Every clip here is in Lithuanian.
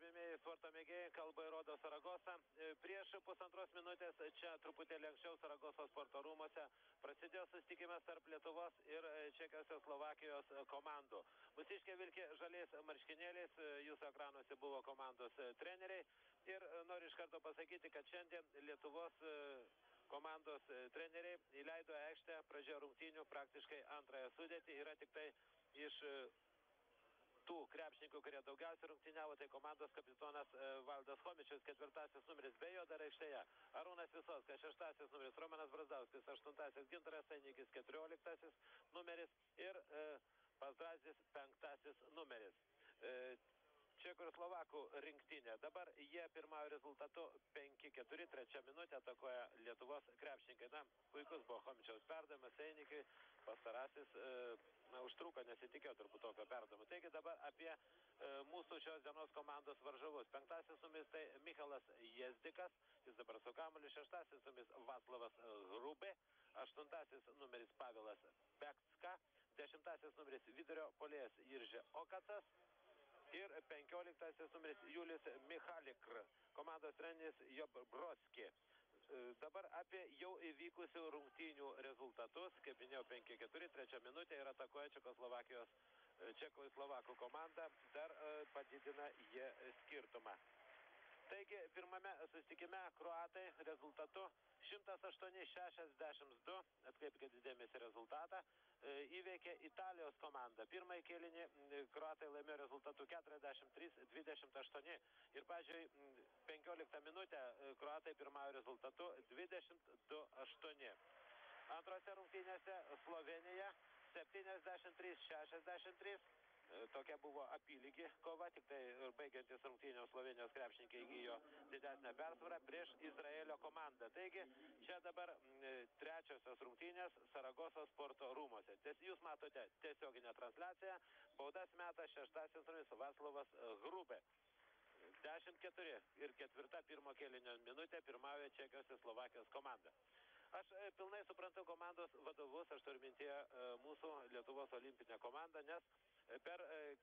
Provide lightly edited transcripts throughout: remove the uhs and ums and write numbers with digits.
gerbėmiai sporto mėgėjai, kalba įrodo Saragosa. Prieš pusantros minutės čia truputėlį anksčiau Saragosos sporto rūmose prasidėjo susitikimas tarp Lietuvos ir Čekijos ir Slovakijos komandų. Mūsiškė vilkė žaliais marškinėliais, jūsų ekranuose buvo komandos treneriai. Ir noriu iš karto pasakyti, kad šiandien Lietuvos komandos treneriai įleido aikštę pradžioje rungtynių praktiškai antrąją sudėtį. Yra tik tai iš tų krepšininkų, kurie daugiausiai rungtyniavo, tai komandos kapitonas Valdas Chomičius, 4 numeris be jo dar aikštėje. Arūnas Visockas, 6 numeris, Romanas Brazdauskis, 8 Gintaras Sainikis, 14 numeris ir Pazdrazis, 5 numeris. Čekų ir Slovakų rinktinė. Dabar jie pirmauja rezultatu 5-4, 3 minutę atakuoja Lietuvos krepšininkai. Na, puikus buvo Chomičiaus perdavimas Sainikiui, pastarasis užtruko, nesitikėjo turbūt tokio perdavimo. Taigi dabar apie mūsų šios dienos komandos varžovus. 5 numeris tai Michalas Jezdikas, jis dabar su kamuoliu, 6 numeris Vaclavas Hrubė, 8 numeris Pavelas Bekska, 10 numeris vidurio puolėjas Jiržė Okacas ir 15 numeris Julius Michalikr, komandos treneris Job Brodski. Dabar apie jau įvykusių rungtynių rezultatus. Kaip minėjau, 5-4, 3 minutė ir atakuoja Čekų ir Slovakų komanda, dar padidina jie skirtumą. Taigi, pirmame susitikime kroatai rezultatu 108-62, atkreipkite dėmesį rezultatą, įveikė Italijos komandą. Pirmąjį kėlinį kroatai laimėjo rezultatu 43-28 ir, pavyzdžiui, 15 minutę kroatai pirmąjį rezultatu 22-8. Antrose rungtynėse Slovenija 73-63. Tokia buvo apylygi kova, tik tai baigiantis rungtynėms Slovenijos krepšininkai įgijo didesnę persvarą prieš Izraelio komandą. Taigi, čia dabar trečiosios rungtynės Saragosos sporto rūmose. Jūs matote tiesioginę transliaciją, baudas meta 6 numeris Vaclavas Hrubė. 10-4 ir 4 pirmo kėlinio minutė pirmauja Čekijos ir Slovakijos komanda. Aš pilnai suprantu komandos vadovus, aš turiu mintyje mūsų Lietuvos olimpinę komandą, nes per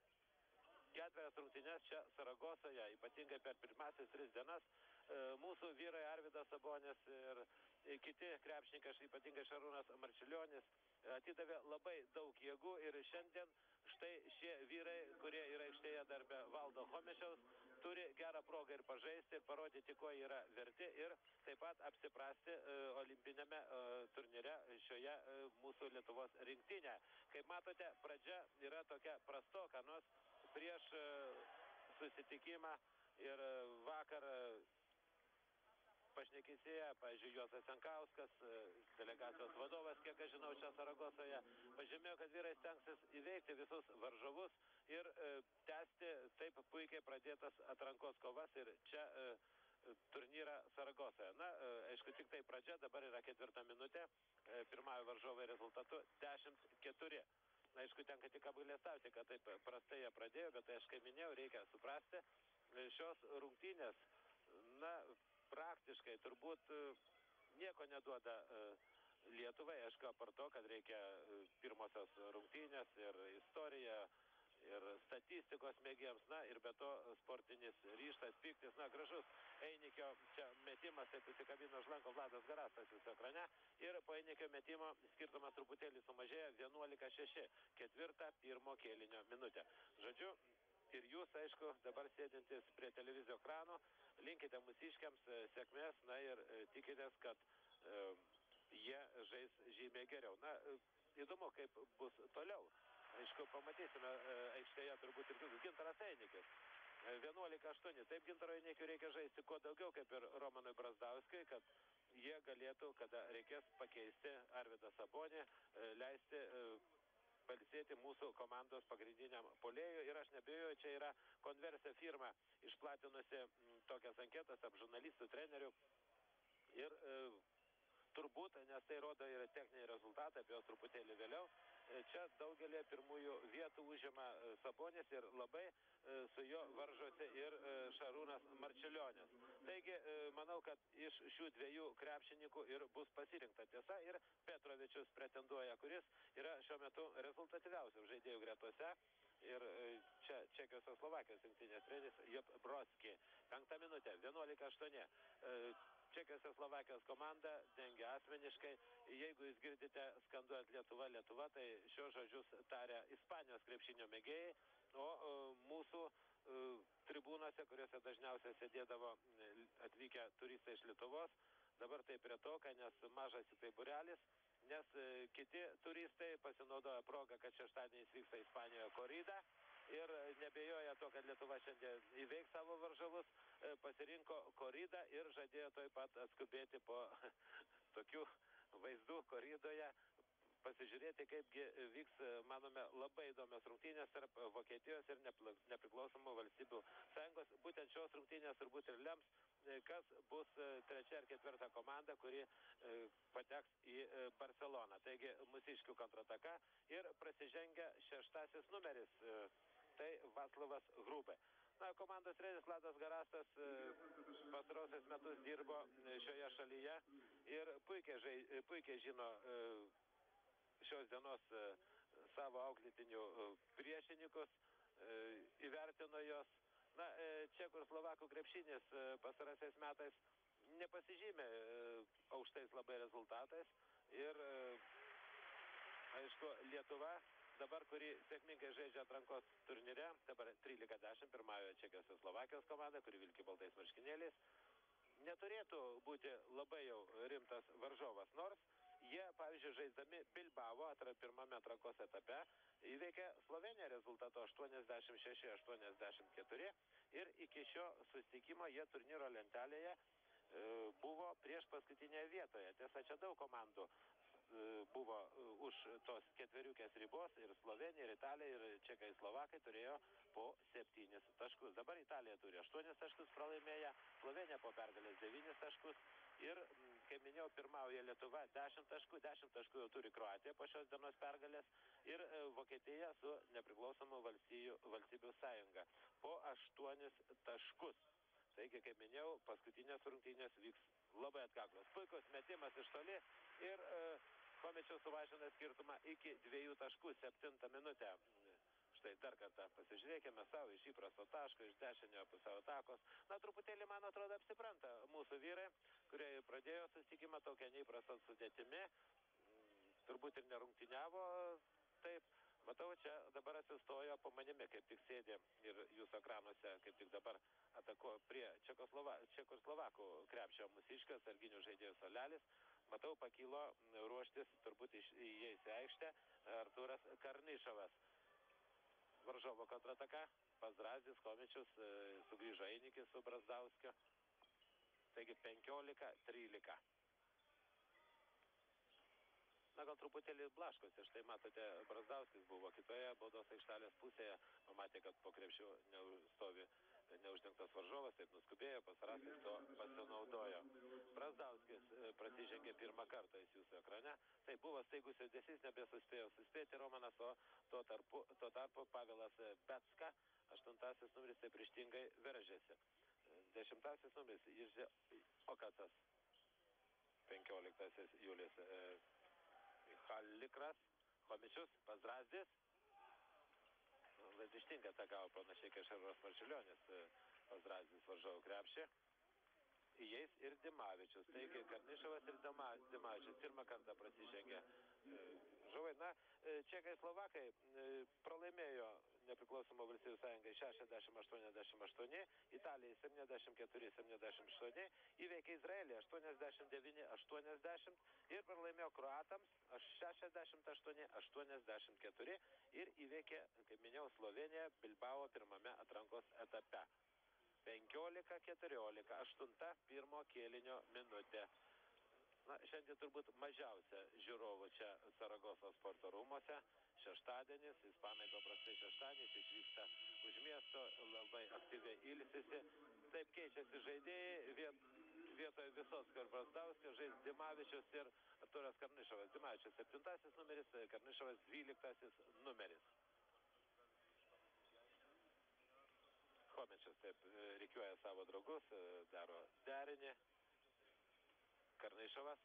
4 rungtynes čia Saragosoje, ypatingai per pirmasis 3 dienas, mūsų vyrai Arvydas Sabonis ir kiti krepšininkai, ypatingai Šarūnas Marčiulionis, atidavė labai daug jėgų ir šiandien štai šie vyrai, kurie yra aikštėje dar be Valdo Chomičiaus, turi gerą progą ir pažaisti, ir parodyti, ko yra verti ir taip pat apsiprasti olimpinėme turnyre šioje mūsų Lietuvos rinktinė. Kaip matote, pradžia yra tokia prastoka, nors prieš susitikimą ir vakar pašnekėsėje, pavyzdžiui, Juozas Jankauskas, delegacijos vadovas, kiek aš žinau, čia Saragosoje, pažymėjo, kad vyrai stengsis įveikti visus varžovus ir tęsti taip puikiai pradėtas atrankos kovas ir čia turnyrą Saragosoje. Na, aišku, tik tai pradžia, dabar yra 4 minutė, pirmąjį varžovai rezultatu 10-4. Na, aišku, tenka tik apgailestauti, kad taip prastai jie pradėjo, bet tai aš kaip minėjau, reikia suprasti, šios rungtynės, na, praktiškai turbūt nieko neduoda Lietuvai, aišku, apart to, kad reikia pirmosios rungtynės ir istorija, ir statistikos mėgėjams, na, ir be to sportinis ryžtas, pyktis, na, gražus Einikio čia metimas, taip įsikabino žlanko Vladas Garastas jūsų ekrane, ir po Einikio metimo skirtumas truputėlį sumažėjo 11-6, 4 pirmo kėlinio minutę. Žodžiu, ir jūs, aišku, dabar sėdintis prie televizijos ekrano, linkite mūsiškiams sėkmės, na ir tikitės, kad jie žais žymiai geriau. Na, įdomu, kaip bus toliau. Aišku, pamatysime aikštėje turbūt ir Gintaras Sainikis. 11-8. Taip, Gintaro Einikiui reikia žaisti kuo daugiau, kaip ir Romanui Brazdauskiui, kad jie galėtų, kada reikės pakeisti Arvydą Sabonį, leisti pailsėti mūsų komandos pagrindiniam puolėjui. Ir aš nebijoju, čia yra Konversija firma išplatinusi tokias anketas tarp žurnalistų, trenerių. Ir turbūt, nes nes tai rodo ir techniniai rezultatai, apie juos truputėlį vėliau. Čia daugelį pirmųjų vietų užima Sabonis ir labai su juo varžosi ir Šarūnas Marčiulionis. Taigi, manau, kad iš šių dviejų krepšininkų ir bus pasirinkta tiesa ir Petrovičius pretenduoja, kuris yra šiuo metu rezultatyviausių žaidėjų gretose. Ir čia Čekijos ir Slovakijos rinktinės treneris Jop Broski. 5 minutė, 11:8. Čekijos ir Slovakijos komanda dengia asmeniškai. Jeigu jūs girdite skanduojant Lietuva, Lietuva, tai šios žodžius taria Ispanijos krepšinio mėgėjai, o mūsų tribūnose, kuriuose dažniausiai sėdėdavo atvykę turistai iš Lietuvos, dabar taip retoka, nes mažas tai būrelis, nes kiti turistai pasinaudoja progą, kad šeštadieniais vyksta Ispanijoje korida ir nebejoja to, kad Lietuva šiandien įveiks savo varžovus, pasirinko koridą ir žadėjo taip pat atskubėti po tokių vaizdų koridoje, pasižiūrėti, kaipgi vyks, manome, labai įdomios rungtynės tarp Vokietijos ir nepriklausomų valstybių sąjungos. Būtent šios rungtynės turbūt ir lems, kas bus trečia ar ketvirta komanda, kuri pateks į Barceloną. Taigi, mūsiškių kontrataka ir prasižengia 6 numeris, tai Vaclavas Hrubė. Na, komandos treneris Vladas Garastas pastarosius metus dirbo šioje šalyje ir puikiai žino šios dienos savo auklėtinių priešininkus, įvertino jos. Na, čekų ir slovakų krepšinis pastaraisiais metais nepasižymė aukštais labai rezultatais ir, aišku, Lietuva dabar, kuri sėkmingai žaidžia atrankos turnyre, dabar 13-10, pirmauja Čekijos ir Slovakijos komanda, kuri vilki baltais marškinėliais, neturėtų būti labai jau rimtas varžovas, nors jie, pavyzdžiui, žaisdami Bilbao pirmame atrankos etape įveikė Sloveniją rezultato 86-84 ir iki šio susitikimo jie turnyro lentelėje buvo prieš paskutinėje vietoje. Tiesa, čia daug komandų buvo už tos ketveriukės ribos, ir Slovenija, ir Italija, ir Čekai, Slovakai turėjo po 7 taškus. Dabar Italija turi 8 taškus pralaimėję, Slovenija po pergalės 9 taškus ir, kaip minėjau, pirmauja Lietuva 10 taškų, 10 taškų jau turi Kroatija po šios dienos pergalės ir Vokietija su nepriklausomų valstybių sąjunga po 8 taškus. Taigi, kaip minėjau, paskutinės rungtynės vyks labai atkaklios. Puikus metimas iš toli ir Chomičius sumažina skirtumą iki 2 taškų 7 minutę. Štai dar kartą pasižiūrėkime savo iš įprasto taško, iš dešiniojo pusiau atakos. Na, truputėlį, man atrodo, apsipranta mūsų vyrai, kurie pradėjo susitikimą tokia neįprasta sudėtimi. Turbūt ir nerungtyniavo taip. Matau, čia dabar atsistojo po manimi, kaip tik sėdė ir jūsų ekranuose, kaip tik dabar atako prie Čekoslovakų krepšio mūsiškio sarginių žaidėjų Solelis. Matau, pakilo ruoštis turbūt įeis į aikštę Artūras Karnišovas. Varžovo kontrataka, Pazrazdis, Chomičius, sugrįžo Einikis su Brazdauskiu. Taigi 15-13. Na, gal truputėlį blaškosi. Štai matote, Brazdauskis buvo kitoje baudos aikštelės pusėje, pamatė, kad po krepšiu stovi neuždengtas varžovas, taip nuskubėjo, Pazrazdis to pasinaudojo. Brazdauskis prasižengė pirmą kartą jūsų ekrane. Tai buvo staigus judesys, nebesuspėjo suspėti Romanas, o tuo tarpu Pavelas Becka, 8 numeris, taip ryžtingai veržėsi. 10 numeris Jiržė Okacas, 15 Julius Halikras, Chomičius, Pazrazdis. Ryžtingai atakavo panašiai kaip Šarūnas Marčiulionis, Pazrazdis varžovų krepšį. Įeis ir Dimavičius. Taigi Karnišovas ir Dimavičius pirmą kartą prasižengė žovai. Na, Čekai Slovakai pralaimėjo nepriklausomą valstybių sąjungai 60-88, Italijai 74-78, įveikė Izraelį 89-80 ir pralaimėjo kroatams 68-84 ir įveikė, kaip minėjau, Sloveniją Bilbao pirmame atrankos etape. 15-14, 8 pirmo kėlinio minutė. Na, šiandien turbūt mažiausia žiūrovų čia Saragosos sporto rūmose. Šeštadienis, ispanai paprastai šeštadienis išvyksta už miesto, labai aktyviai ilsisi. Taip keičiasi žaidėjai, vietoje visos Brazdauskio žais Dimavičius ir Arturas Karnišovas. Dimavičius 7 numeris, Karnišovas 12 numeris. Chomičius taip reikiuoja savo draugus, daro derinį. Karnišovas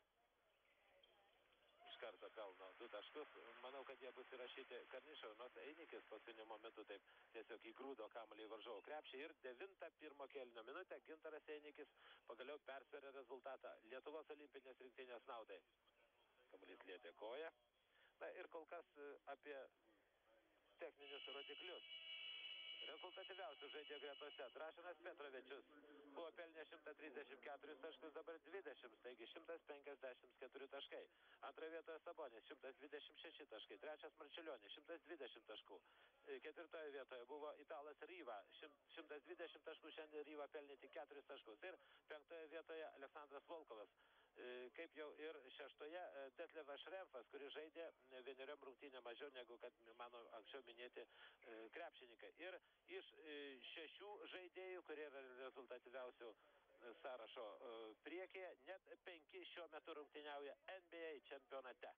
iš karto pelno 2 taškus. Manau, kad jie bus įrašyti Karnišovui, nors Einikis paskutiniu momentu taip tiesiog įgrūdo kamuolį į varžovų krepšį. Ir 9 pirmo kėlinio minutę Gintaras Einikis pagaliau persveria rezultatą Lietuvos olimpinės rinktinės naudai. Kamuolys lietė koją. Na ir kol kas apie techninius rodiklius. Rezultatyviausių žaidėjų gretose Dražanas Petrovičius buvo pelnė 134 taškus, dabar 20, taigi 154 taškai. Antroje vietoje Sabonis 126 taškai, trečias Marčiulionis 120 taškų. Ketvirtoje vietoje buvo italas Ryva 120 taškų, šiandien Ryva pelnė tik 4 taškus. Ir penktoje vietoje Aleksandras Volkovas. Kaip jau ir šeštoje Detlevas Šremfas, kuris žaidė vieneriom rungtynėm mažiau negu kad mano anksčiau minėti krepšininkai. Ir iš 6 žaidėjų, kurie yra rezultatyviausių sąrašo priekyje, net 5 šiuo metu rungtyniauja NBA čempionate.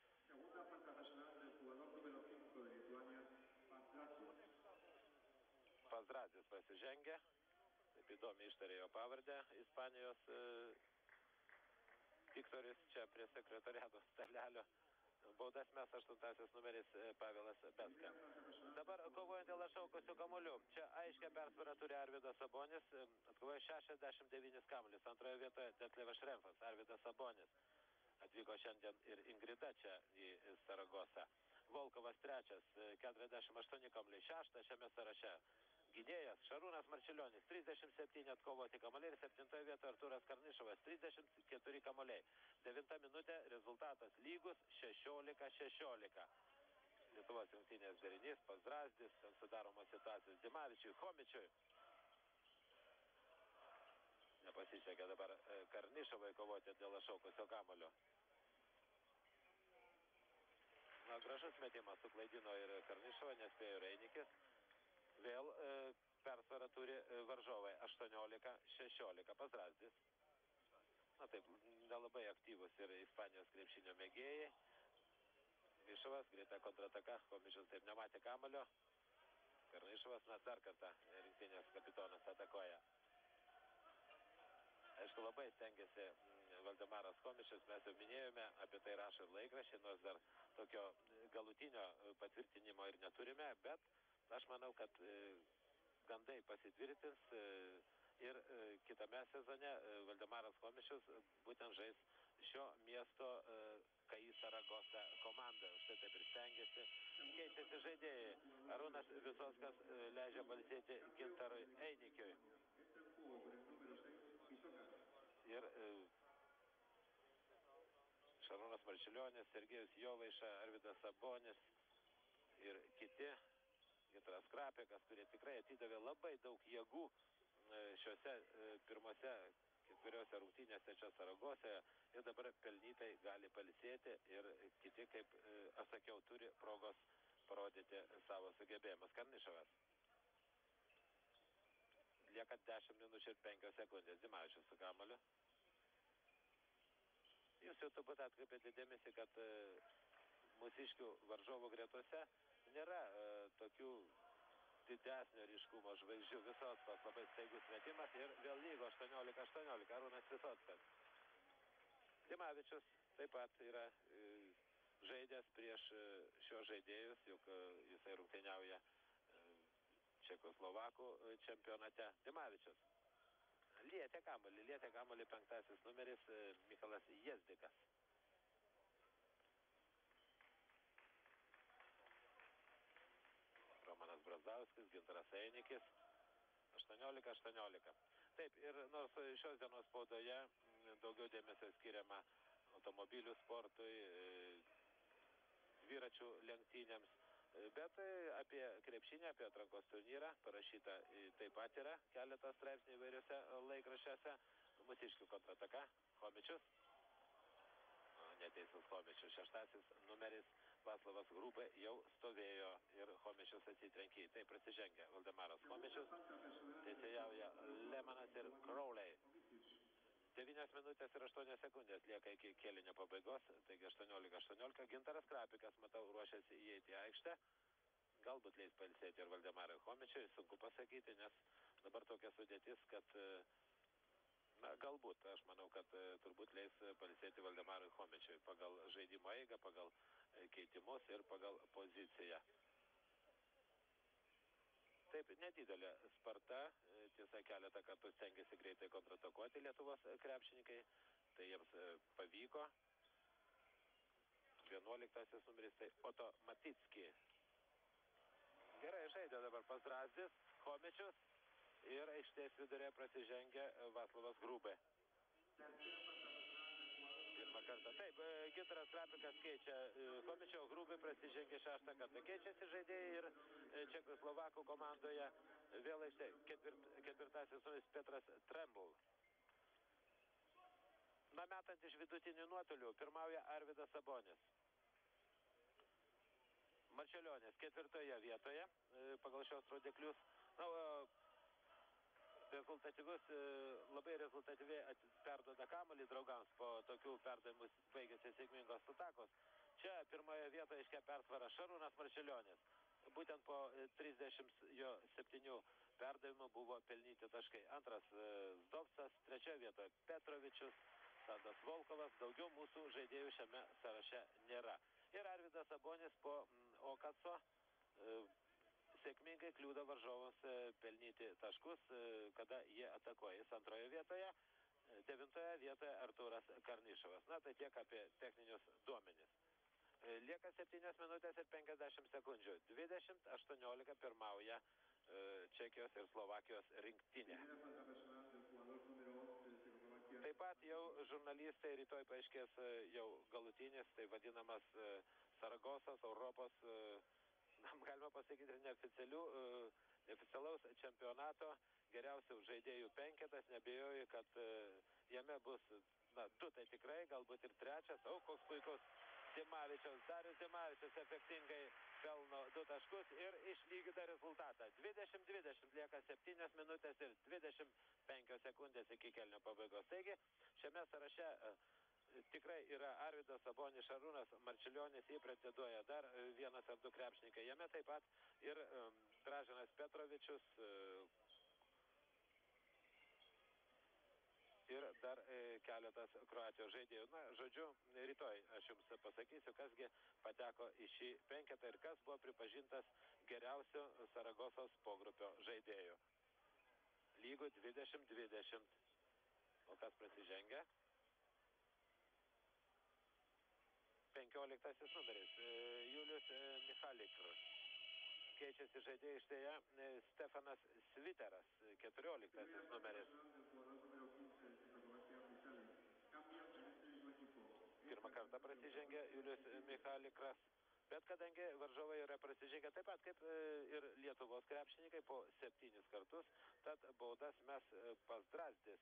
Pazradzis pasižengė, taip įdomiai ištarėjo pavardę, Ispanijos Viktoris čia prie sekretariato stalelio. Baudas mes 8 numeris Pavelas Beska. Dabar kovojant dėl atšaukusių kamuolių. Čia aiškia persvarą turi Arvydas Sabonis. Atkovoja 69 kamuolius. Antroje vietoje Detlevas Šremfas. Arvydas Sabonis. Atvyko šiandien ir Ingrida čia į Saragosą. Volkovas trečias, 48 kamuoliai. Šeštas šiame sąraše gynėjas Šarūnas Marčiulionis, 37 atkovoti kamuoliai ir 7 vietoje Arturas Karnišovas, 34 kamuoliai. 9 minutė, rezultatas lygus 16-16. Lietuvos rinktinės derinys, Pazrazdis, ten sudaromos situacijos Dimavičiui, Chomičiui. Nepasisekė dabar Karnišovai kovoti dėl atšaukusio kamuolio. Na, gražus metimas suklaidino ir Karnišovą, nespėjo Reinikis. Vėl persvarą turi varžovai 18-16. Pazrazdis. Na taip, nelabai aktyvus ir Ispanijos krepšinio mėgėjai. Mišovas, greita kontrataka, Chomičius taip nematė kamuolio. Karnišovas, na dar kartą rinktinės kapitonas atakoja. Aišku, labai stengiasi Valdemaras Chomičius, mes jau minėjome, apie tai rašo ir laikraščiai, nors dar tokio galutinio patvirtinimo ir neturime, bet aš manau, kad gandai pasitvirtins ir kitame sezone Valdemaras Chomičius būtent žais šio miesto KI Saragosa komanda. Štai taip ir stengiasi. Keičiasi žaidėjai. Arūnas Visockas leidžia balsėti Gintarui Einikiui. Ir Šarūnas Marčiulionis, Sergejus Jovaiša, Arvydas Sabonis ir kiti. Gintaras Krapekas, kurie tikrai atidavė labai daug jėgų šiuose pirmose ketveriose rungtynėse čia Saragose ir dabar pelnytai gali pailsėti ir kiti, kaip aš sakiau, turi progos parodyti savo sugebėjimus. Karnišovas. Lieka 10 minučių ir 5 sekundės. Dimavičius su kamuoliu. Jūs jau turbūt atkreipėte dėmesį, kad mūsiškių varžovų gretose nėra tokių didesnio ryškumo žvaigždžių. Visockas labai staigus metimas ir vėl lygo 18-18. Arūnas Visockas. Dimavičius taip pat yra žaidęs prieš šios žaidėjus, juk jisai rungtyniauja Čekoslovakų čempionate. Dimavičius. Lietė kamuolį 5 numeris Mikalas Jezdikas. Romanas Brazauskas, Gintaras Einikis, 18-18. Taip, ir nors šios dienos spaudoje daugiau dėmesio skiriama automobilių sportui, dviračių lenktynėms, bet apie krepšinį, apie atrankos turnyrą parašyta taip pat yra keletas straipsnių įvairiuose laikraščiuose. Mūsiškių kontrataka, Chomičius. Neteisus Chomičius, 6 numeris Vaclavas Grubė jau stovėjo ir Chomičius atsitrenkė. Tai prasižengia Valdemaras Chomičius, teisėjauja Lemanas ir Crowley. 9 minutės ir 8 sekundės lieka iki kėlinio pabaigos. turbūt leis pailsėti ir Valdemarui Chomičiui, sunku pasakyti, nes dabar tokia sudėtis, kad na, galbūt, aš manau, kad turbūt leis pailsėti Valdemarui Chomičiui pagal žaidimo eigą, pagal keitimus ir pagal poziciją. Taip, nedidelė sparta, tiesa, keletą kartų stengiasi greitai kontratakuoti Lietuvos krepšininkai, tai jiems pavyko. 11 numeris, tai Oto Maticki. Gerai žaidė dabar Pazdrazdis, Chomičius ir aikštės vidurė prasižengia Vaclovas Grubė. Pirmą kartą. Taip, Gintaras Krapikas keičia Chomičio, Grubė prasižengia 6 kartą. Keičiasi žaidėjai ir Čekoslovakų komandoje vėl aikštė ketvirtasis numeris Petras Trembl. Na, metant iš vidutinių nuotolių, pirmauja Arvydas Sabonis. Marčiulionis ketvirtoje vietoje pagal šios rodiklius. Na, rezultatyvus, labai rezultatyviai perduoda kamuolį draugams po tokių perdavimų baigėsi sėkmingos atakos. Čia pirmoje vietoje aiškia persvara Šarūnas Marčiulionis. Būtent po 37 perdavimų buvo pelnyti taškai. Antras Zdovcas, trečioje vietoje Petrovičius, Tadas Volkovas. Daugiau mūsų žaidėjų šiame sąraše nėra. Ir Arvydas Sabonis po Okaco sėkmingai kliūda varžovams pelnyti taškus, kada jie atakuoja. Jis antroje vietoje, 9 vietoje Artūras Karnišovas. Na, tai tiek apie techninius duomenis. Lieka 7 minutės ir 50 sekundžių. 20-18 pirmauja Čekijos ir Slovakijos rinktinė. Taip pat jau žurnalistai rytoj paaiškės jau galutinis, tai vadinamas Saragosas, Europos, galima pasakyti, neoficialaus čempionato geriausių žaidėjų penketas. Neabejoju, kad jame bus, na, 2 tai tikrai, galbūt ir 3. Koks puikus Dimavičiaus. Darius Dimavičius efektingai pelno 2 taškus ir išlygina rezultatą. 20-20 lieka 7 minutės ir 25 sekundės iki kėlinio pabaigos. Taigi, šiame sąraše tikrai yra Arvydas Sabonis, Šarūnas Marčiulionis, jį pretenduoja dar 1 ar 2 krepšininkai. Jame taip pat ir Draženas Petrovičius ir dar keletas Kroatijos žaidėjų. Na, žodžiu, rytoj aš jums pasakysiu, kasgi pateko į šį penketą ir kas buvo pripažintas geriausiu Saragosos pogrupio žaidėjų. Lygų 20-20. O kas prasižengia? 15 numeris Julius Michalik. Keičiasi žaidėjai ištėje Stefanas Sviteras, 14 numeris. Pirmą kartą prasižengė Julius Michalikas, bet kadangi varžovai yra prasižengę taip pat kaip ir Lietuvos krepšininkai po 7 kartus, tad baudas mes Pazdrazdis.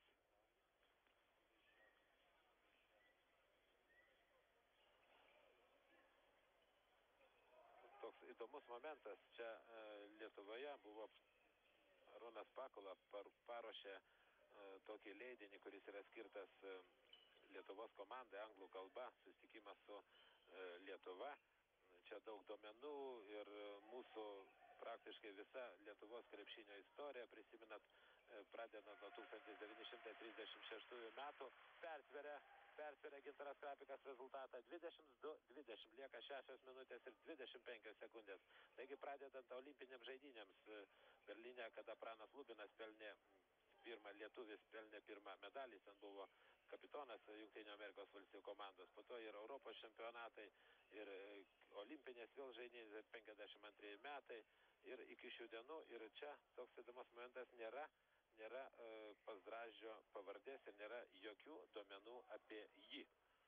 Toks įdomus momentas čia Lietuvoje buvo Arūnas Pakula paruošė tokį leidinį, kuris yra skirtas Lietuvos komandai anglų kalba, susitikimas su Lietuva. Čia daug duomenų ir mūsų praktiškai visa Lietuvos krepšinio istorija, prisiminat, pradedant nuo 1936 metų, persveria Gintaras Krapikas rezultatą 22-20, lieka 6 minutės ir 25 sekundės. Taigi pradedant olimpinėms žaidynėms Berlyne, kada Pranas Lubinas lietuvis pelnė pirmą medalį, ten buvo kapitonas Jungtinių Amerikos valstijų komandos, po to ir Europos čempionatai, ir olimpinės vėl žaidynės 52 metai, ir iki šių dienų, ir čia toks įdomus momentas, nėra Pazdrazdžio pavardės ir nėra jokių duomenų apie jį.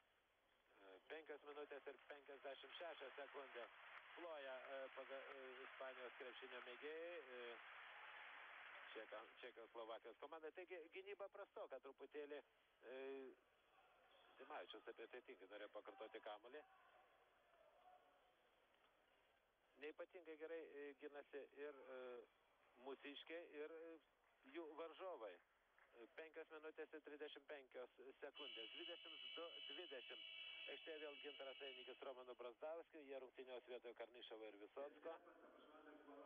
5 minutės ir 56 sekundės ploja Ispanijos krepšinio mėgėjai, Čekijos Slovakijos komandai. Taigi gynyba prastoka truputėlį. Dimavičius apie tai tinkai norėjo pakartoti kamuolį. Neipatingai gerai ginasi ir mūsiškiai, ir jų varžovai. 5 minutės ir 35 sekundės. 22-20. Aikštėje vėl Gintaras Einikis Romanu Brazdauskiu. Jie rungtyniaus vietoje Karnišovo ir Visocko.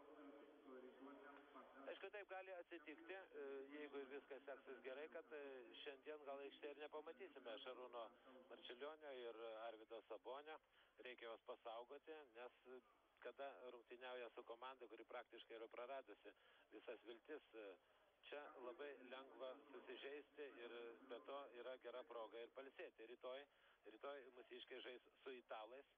Aišku, taip gali atsitikti, jeigu ir viskas seksis gerai, kad šiandien gal aikštėje ir nepamatysime Šarūno Marčiulionio ir Arvydo Sabonio. Reikia juos pasaugoti, nes kada rungtyniauja su komanda, kuri praktiškai yra praradusi visas viltis, čia labai lengva susižeisti ir be to yra gera proga ir pailsėti. Rytoj mūsiškiai žais su italais.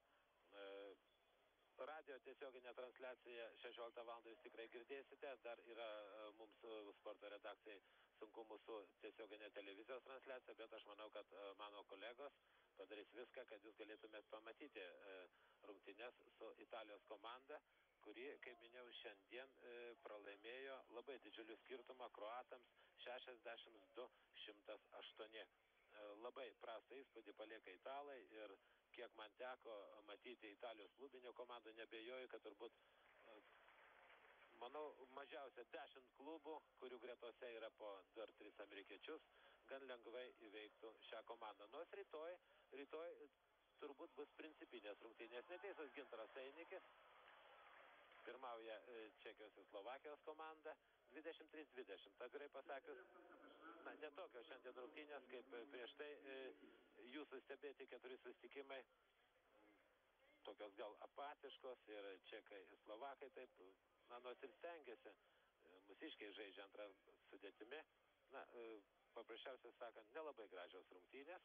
Radio tiesioginė transliacija 16 val. Jūs tikrai girdėsite. Dar yra mums sporto redakcijai sunkumų su tiesioginė televizijos transliacija, bet aš manau, kad mano kolegos padarys viską, kad jūs galėtumėt pamatyti rungtynes su Italijos komanda, kuri, kaip minėjau, šiandien pralaimėjo labai didžiulių skirtumą kroatams 62-108. Labai prastą įspūdį palieka italai ir kiek man teko matyti Italijos klubinio komandų, nebejoju, kad turbūt, manau, mažiausia 10 klubų, kurių gretose yra po dar 3 amerikiečius, gan lengvai įveiktų šią komandą. Nors rytoj turbūt bus principinės rungtynės. Neteisus Gintaras Einikis, pirmauja Čekijos ir Slovakijos komanda, 23-20. Atvirai pasakius, ne tokios šiandien rungtynės, kaip prieš tai jūsų stebėti 4 susitikimai, tokios gal apatiškos ir čekai ir slovakai taip, nors ir stengiasi, mūsiškiai žaidžia antrą sudėtimi, paprasčiausiai sakant, nelabai gražios rungtynės.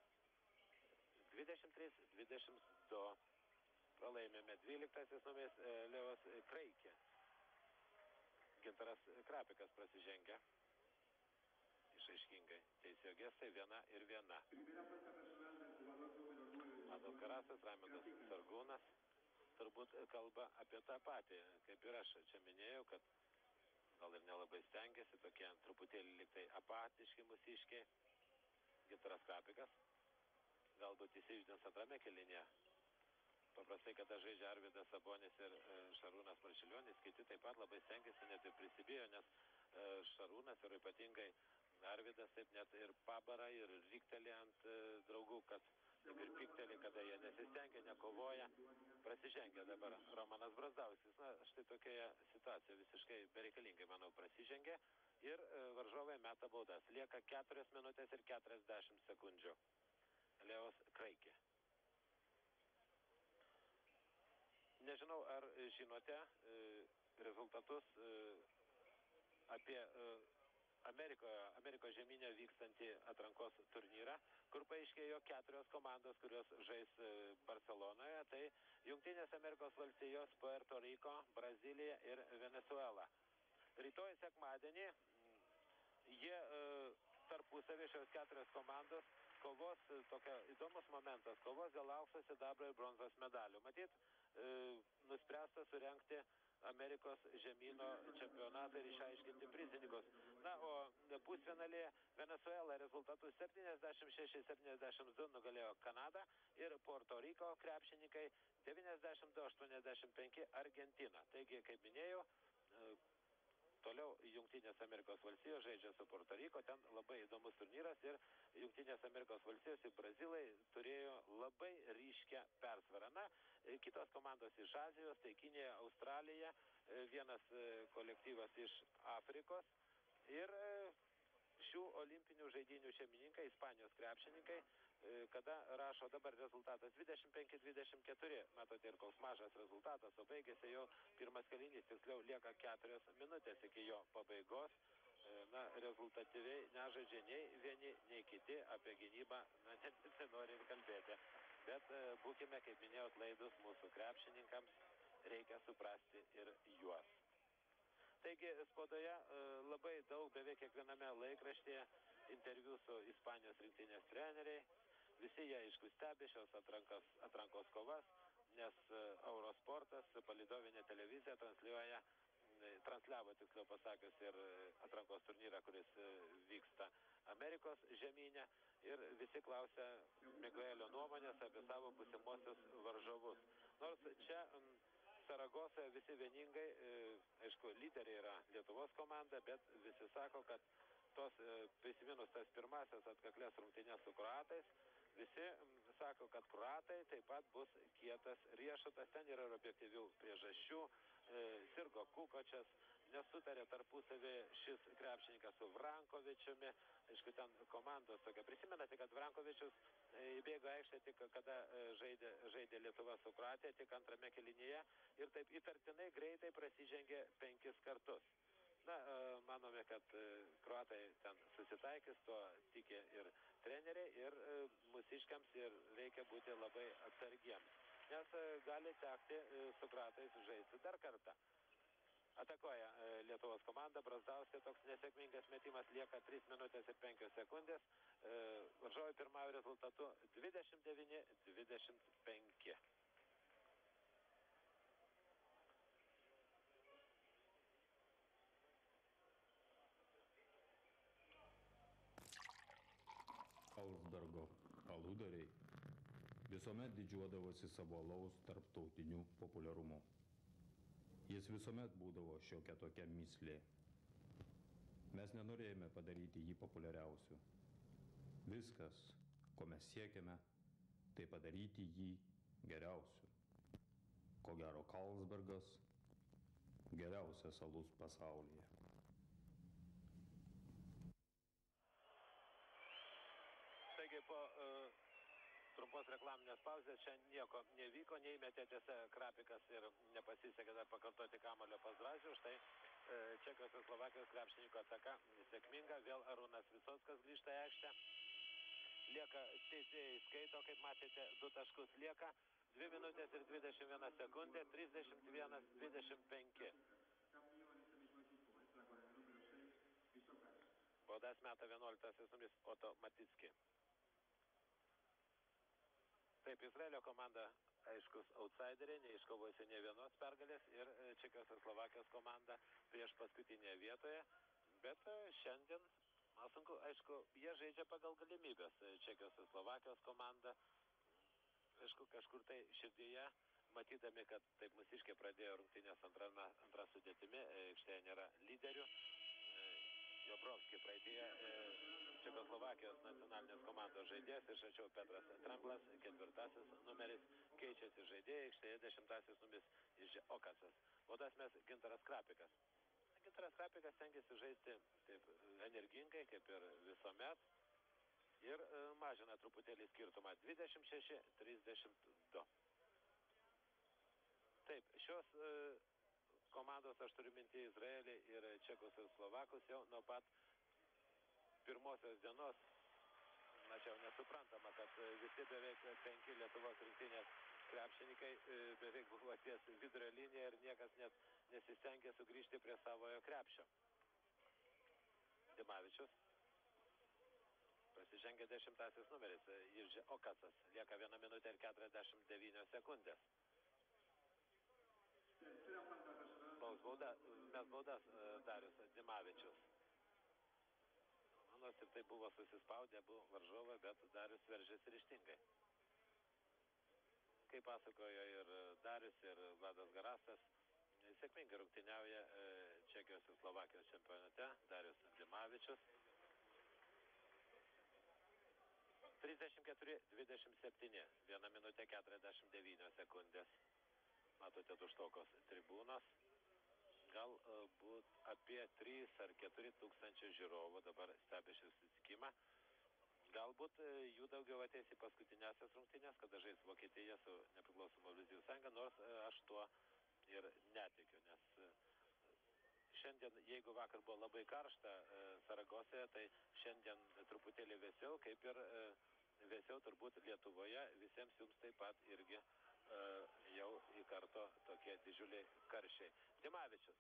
23-22 pralaimėme 12 numeris Levas Kraikė. Gintaras Krapikas prasižengia. Išaiškingai. Teisėjo gestai 1-1. Adas Karasas, Raimondas Sargūnas turbūt kalba apie tą patį, kaip ir aš čia minėjau, kad gal ir nelabai stengiasi, tokie truputėlį liktai apatiški mūsiškiai. Gintaras Krapikas galbūt įsiždins antrame kėlinyje. Paprastai, kada žaidžia Arvydas Sabonis ir Šarūnas Marčiulionis, kiti taip pat labai stengiasi, net ir prisibijo, nes Šarūnas ir ypatingai Arvydas taip net ir pabara ir riktelė ant draugų, kad taip ir pikteli, kada jie nesistengia, nekovoja. Prasižengia dabar Romanas Brazdauskis. Štai tokioje situacijoje visiškai bereikalingai, manau, prasižengia ir varžovai meta baudas. Lieka 4 minutės ir 40 sekundžių. Levas Kraikė. Nežinau, ar žinote rezultatus apie Amerikos žemynę vykstantį atrankos turnyrą, kur paaiškėjo 4 komandos, kurios žais Barcelonoje. Tai Jungtinės Amerikos valstijos, Puerto Rico, Brazilija ir Venezuela. Rytoj sekmadienį jie tarpusavį šios 4 komandos kovos, tokia įdomus momentas, kovos dėl aukso, sidabro ir bronzos medalių. Matyt, nuspręsta surengti Amerikos žemyno čempionatą ir išaiškinti prizininkus. O pusfinalėje Venezuela rezultatus 76-72 nugalėjo Kanada ir Puerto Rico krepšininkai 92-85 Argentina. Taigi, kaip minėjau, toliau Jungtinės Amerikos valstijos žaidžia su Puerto Rico, ten labai įdomus turnyras ir Jungtinės Amerikos valstijos ir Brazilai turėjo labai ryškę persvarą. Kitos komandos iš Azijos, tai Kinija, Australija, vienas kolektyvas iš Afrikos ir šių olimpinių žaidynių šeimininkai, Ispanijos krepšininkai, kada rašo dabar rezultatas 25-24, matote ir koks mažas rezultatas, o baigėsi jau pirmas kėlinys, tiksliau lieka 4 minutės iki jo pabaigos. Rezultatyviai nežaidžia nei vieni, nei kiti, apie gynybą, net nori ir kalbėti. Bet būkime, kaip minėjau, atlaidus mūsų krepšininkams, reikia suprasti ir juos. Taigi spaudoje labai daug, beveik kiekviename laikraštyje interviu su Ispanijos rinktinės treneriai. Visi jie aišku stebi šios atrankos kovas, nes Eurosportas, palidovinė televizija transliavo, tiksliau pasakius, ir atrankos turnyrą, kuris vyksta Amerikos žemynė. Ir visi klausia Miguelio nuomonės apie savo būsimosius varžovus. Nors čia Saragosoje visi vieningai, aišku, lyderiai yra Lietuvos komanda, bet visi sako, kad prisiminus tas pirmasias atkaklės rungtynės su kroatais, visi sako, kad kroatai taip pat bus kietas riešutas, ten yra objektyvių priežasčių, sirgo Kukočias, nesutarė tarpusavį šis krepšininkas su Vrankovičiumi. Aišku, ten komandos tokia. Prisimenate, kad Vrankovičius įbėgo aikštę tik kada žaidė Lietuva su Kroatija, tik antrame kėlinyje ir taip įtartinai greitai prasižengė 5 kartus. Na, manome, kad kroatai ten susitaikys, to tikė ir treneriai, ir mūsiškiams ir reikia būti labai atsargiems, nes gali tekti su kroatais žaisti dar kartą. Atakuoja Lietuvos komanda, Brazdauskė, toks nesėkmingas metimas, lieka 3 minutės ir 5 sekundės, varžovai pirmavo rezultatu 29-25. Karlsbergo aludariai visuomet didžiuodavosi savo alaus tarptautiniu populiarumu. Jis visuomet būdavo šiokia tokia mįslė. Mes nenorėjome padaryti jį populiariausiu. Viskas, ko mes siekiame, tai padaryti jį geriausiu. Ko gero, Karlsbergas geriausias alus pasaulyje. Taigi po trumpos reklaminės pauzės čia nieko nevyko, neįmetė tiesa Krapikas ir nepasisekė dar pakartoti kamuolio pas Dražių. Štai Čekijos ir Slovakijos krepšininko ataka sėkminga, vėl Arūnas Visockas grįžta į aikštę. Lieka teisėjai skaito, kaip matėte, 2 taškus lieka, 2 minutės ir 21 sekundė, 31-25. Baudas meta 11 numeris Oto Maticki. Taip, Izraelio komanda aiškus outsideriai, neiškovojusi nė vienos pergalės, ir Čekijos ir Slovakijos komanda prieš paskutinėje vietoje, bet šiandien, sunku, aišku, jie žaidžia pagal galimybės. Čekijos ir Slovakijos komanda, aišku, kažkur tai širdyje, matydami, kad taip mūsiškiai pradėjo rungtynės antra sudėtimi, aikštėje nėra lyderių. Jobrovski praeityje Čekoslovakijos nacionalinės komandos žaidėjas, iš arčiau Petras Tramblas, 4 numeris, keičiasi žaidėjai, aikštėje 10 numeris iš Okasas. Baudas mes Gintaras Krapikas. Gintaras Krapikas stengiasi žaisti taip energingai, kaip ir visuomet, ir mažina truputėlį skirtumą 26-32. Taip, šios komandos, aš turiu minti Izraelį ir Čekus ir Slovakus, jau nuo pat pirmosios dienos, na čia jau nesuprantama, kad visi beveik 5 Lietuvos rinktinės krepšininkai beveik buvo ties vidurio liniją ir niekas net nesistengė sugrįžti prie savojo krepšio. Dimavičius prasižengė 10 numeris, Jiržė Okasas, lieka 1 minutė ir 49 sekundės. Mes baudas Darius Dimavičius. Nors ir tai buvo susispaudę abu varžovai, bet Darius veržėsi ryžtingai. Kaip pasakojo ir Darius, ir Vladas Garastas, sėkmingai rungtyniauja Čekijos ir Slovakijos čempionate Darius Dimavičius. 34-27, 1 minutė 49 sekundės. Matote tuštokos tribūnos. Galbūt apie 3 ar 4 tūkstančių žiūrovų dabar stebi šį susitikimą. Galbūt jų daugiau ateis į paskutinėsias rungtynės, kada žais Vokietija su nepriklausoma Valstybių sąjunga, nors aš tuo ir netikiu, nes šiandien, jeigu vakar buvo labai karšta Saragosėje, tai šiandien truputėlį vėsiau, kaip ir vėsiau turbūt Lietuvoje, visiems jums taip pat irgi jau į karto tokie didžiuliai karščiai. Dimavičius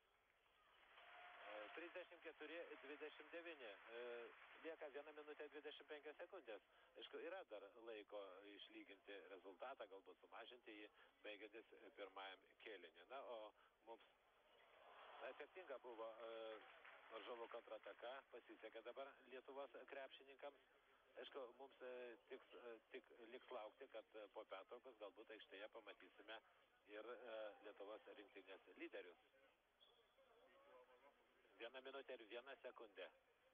34-29, lieka 1 minutė 25 sekundės. Aišku, yra dar laiko išlyginti rezultatą, galbūt sumažinti jį, baigiantis pirmajam kėlinį. Na, o mums efektinga buvo varžovų kontrataka, pasisekė dabar Lietuvos krepšininkams. Aišku, mums tik liks laukti, kad po pertraukos galbūt aikštėje pamatysime ir Lietuvos rinktinės lyderius. 1 minutė ir 1 sekundė.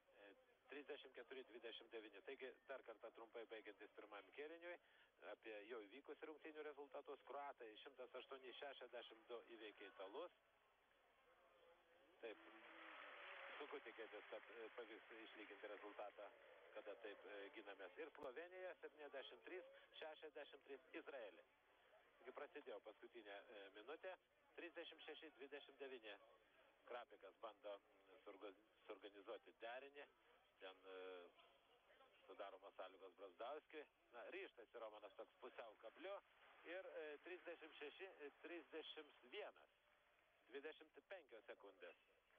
34-29. Taigi, dar kartą trumpai baigiantis pirmam kėliniui, apie jau įvykus rungtynių rezultatus. Kroatai 108-62 įveikė italus. taip, sunku tikėtis, kad pavyks išlyginti rezultatą, kada taip ginamės. Ir Slovenija 73-63 Izraelį. Taigi prasidėjo paskutinė minutė, 36-29. Krapikas bando suorganizuoti derinį, ten sudaromos sąlygos Brazdauskiui. Na, ryštasi Romanas toks pusiau kabliu ir 36-31. 25 sekundės.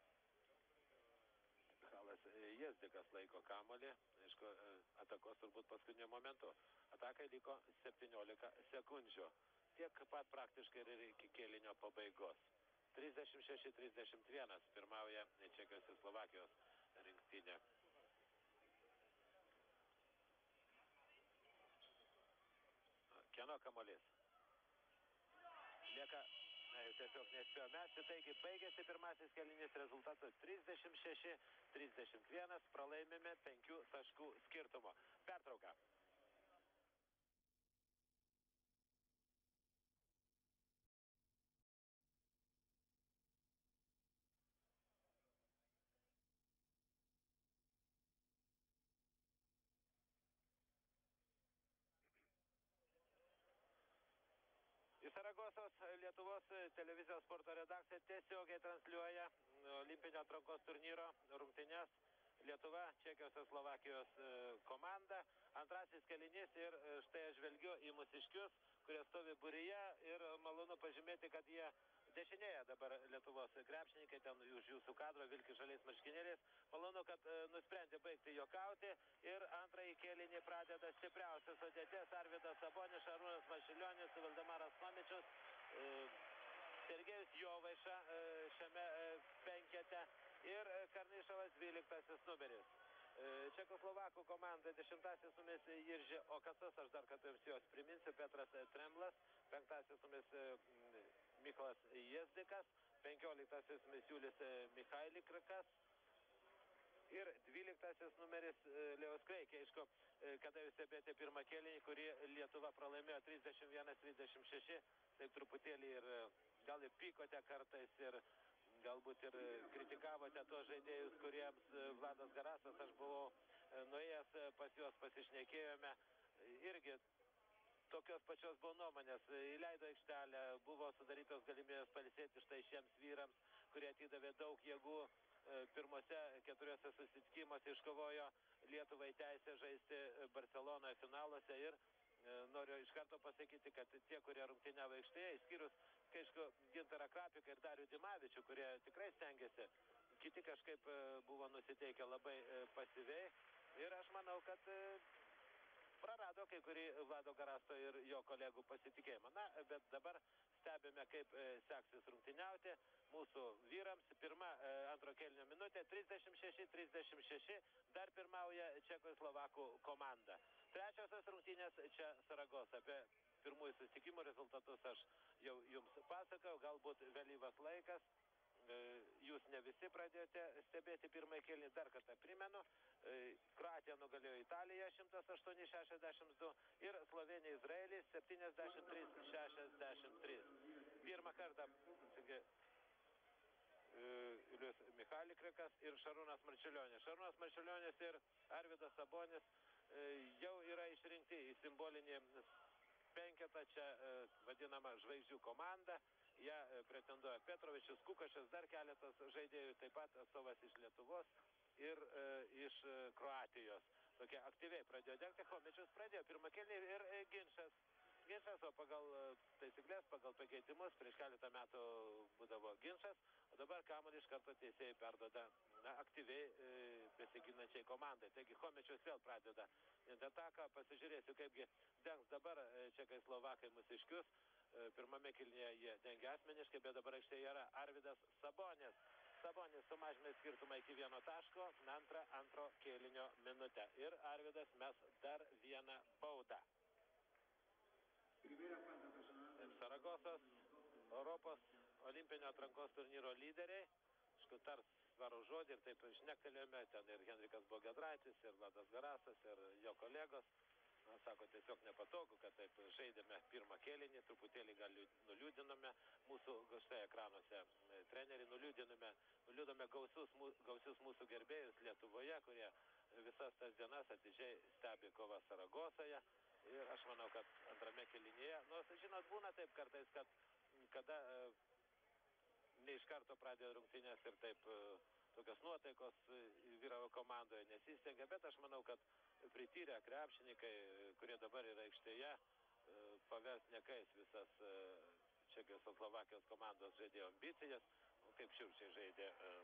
Michalas Jezdikas laiko kamuolį, aišku, atakos turbūt paskutiniu momentu. Atakai liko 17 sekundžių. Tiek pat praktiškai ir iki kėlinio pabaigos. 36-31 pirmauja Čekijos ir Slovakijos rinktinė. Kieno kamuolys? Lieka, jau tiesiog nespėjo mesti, taigi baigėsi pirmasis kėlinys, rezultatas 36-31, pralaimime 5 taškų skirtumo. Pertrauka. Iš Saragosos Lietuvos televizijos sporto redakcija tiesiogiai transliuoja olimpinio atrankos turnyro rungtynes Lietuva, Čekijos ir Slovakijos komanda. Antrasis kėlinys ir štai aš žvelgiu į mūsiškius, kurie stovi būryje ir malonu pažymėti, kad jie dešinėje dabar Lietuvos krepšininkai, ten už jūsų kadro vilki žaliais marškinėliais. Malonu, kad nusprendė baigti juokauti ir antrąjį kėlinį pradeda stipriausias sudėties Arvydas Sabonis, Šarūnas Mašilionis, Valdemaras Mamičius, Sergejus Jovaiša šiame penkete ir Karnišovas 12 numeris. Čekoslovakų komanda 10 numeris Jiržė Okacas, aš dar kartą juos priminsiu, Petras Tremlas, 5 numeris Michalas Jezdikas, 15 numeris Julius Michailikas ir 12 numeris Leos Kreikė. Aišku, kada jūs stebėjote pirmą kėlinį, kurį Lietuva pralaimėjo 31-36, taip truputėlį ir gal ir pykote kartais ir galbūt ir kritikavote tos žaidėjus, kuriems Vladas Garastas, aš buvau nuėjęs pas juos, pasišnekėjome, irgi tokios pačios buvo nuomonės, įleido aikštelę, buvo sudarytos galimybės pailsėti štai šiems vyrams, kurie atidavė daug jėgų pirmose 4 susitikimuose, iškovojo Lietuvai teisę žaisti Barcelonoje finaluose ir noriu iš karto pasakyti, kad tie, kurie rungtyniavo aikštėje, išskyrus, aišku, Gintarą Krapiką ir Darių Dimavičių, kurie tikrai stengiasi, kiti kažkaip buvo nusiteikę labai pasyviai ir aš manau, kad prarado kai kurį Vlado Garasto ir jo kolegų pasitikėjimą. Na, bet dabar stebime, kaip seksis rungtyniauti mūsų vyrams. Pirma antro kėlinio minutė, 36-36, dar pirmauja Čekų ir Slovakų komanda. Trečiosios rungtynės čia Saragos. Apie pirmųjų susitikimų rezultatus aš jau jums pasakau, galbūt vėlyvas laikas. Jūs ne visi pradėjote stebėti pirmąjį kėlinį, dar kartą primenu. Kroatija nugalėjo Italiją 108-62 ir Slovenija Izraelį 73-63. Pirmą kartą Julius Michailikas ir Šarūnas Marčiulionis. Šarūnas Marčiulionis ir Arvydas Sabonis jau yra išrinkti į simbolinį penketą, čia vadinama žvaigždžių komanda. Ja pretenduoja Petrovičius, Kukašas, dar keletas žaidėjų, taip pat atstovas iš Lietuvos ir iš Kroatijos. Tokie aktyviai pradėjo dengti, Chomičius pradėjo pirmą kėlinį ir ginčas, o pagal taisyklės, pagal pakeitimus prieš keletą metų būdavo ginčas, o dabar kamuolį iš karto teisėjai perduoda aktyviai besiginančiai komandai. Taigi Chomičius vėl pradeda ataką, pasižiūrėsiu, kaipgi dengs dabar Čekai Slovakai mūsiškius. Pirmame kėlinyje jie dengia asmeniškai, bet dabar aikštėje yra Arvydas Sabonis. Sabonis sumažino skirtumą iki 1 taško, antro kėlinio minutę. Ir Arvydas mes dar vieną baudą. Saragosos Europos olimpinio atrankos turnyro lyderiai, tars svarų žodį ir taip šnektelėjome, ten ir Henrikas Bogedraitis, ir Vladas Garastas, ir jo kolegos. Sako, tiesiog nepatogu, kad taip žaidėme pirmą kėlinį, truputėlį gal nuliūdinome mūsų štai ekranuose treneriai nuliūdinome. liūdame gausius mūsų gerbėjus Lietuvoje, kurie visas tas dienas atidžiai stebi kovą Saragosoje. Ir aš manau, kad antrame kėlinyje, nors, žinot, būna taip kartais, kad kada ne iš karto pradėjo rungtynės ir taip tokios nuotaikos vyravo komandoje nesistengia, bet aš manau, kad prityrę krepšininkai, kurie dabar yra aikštėje, pavers nekais visas Čekijos-Slovakijos komandos žaidėjo ambicijas, kaip šiurkščiai žaidė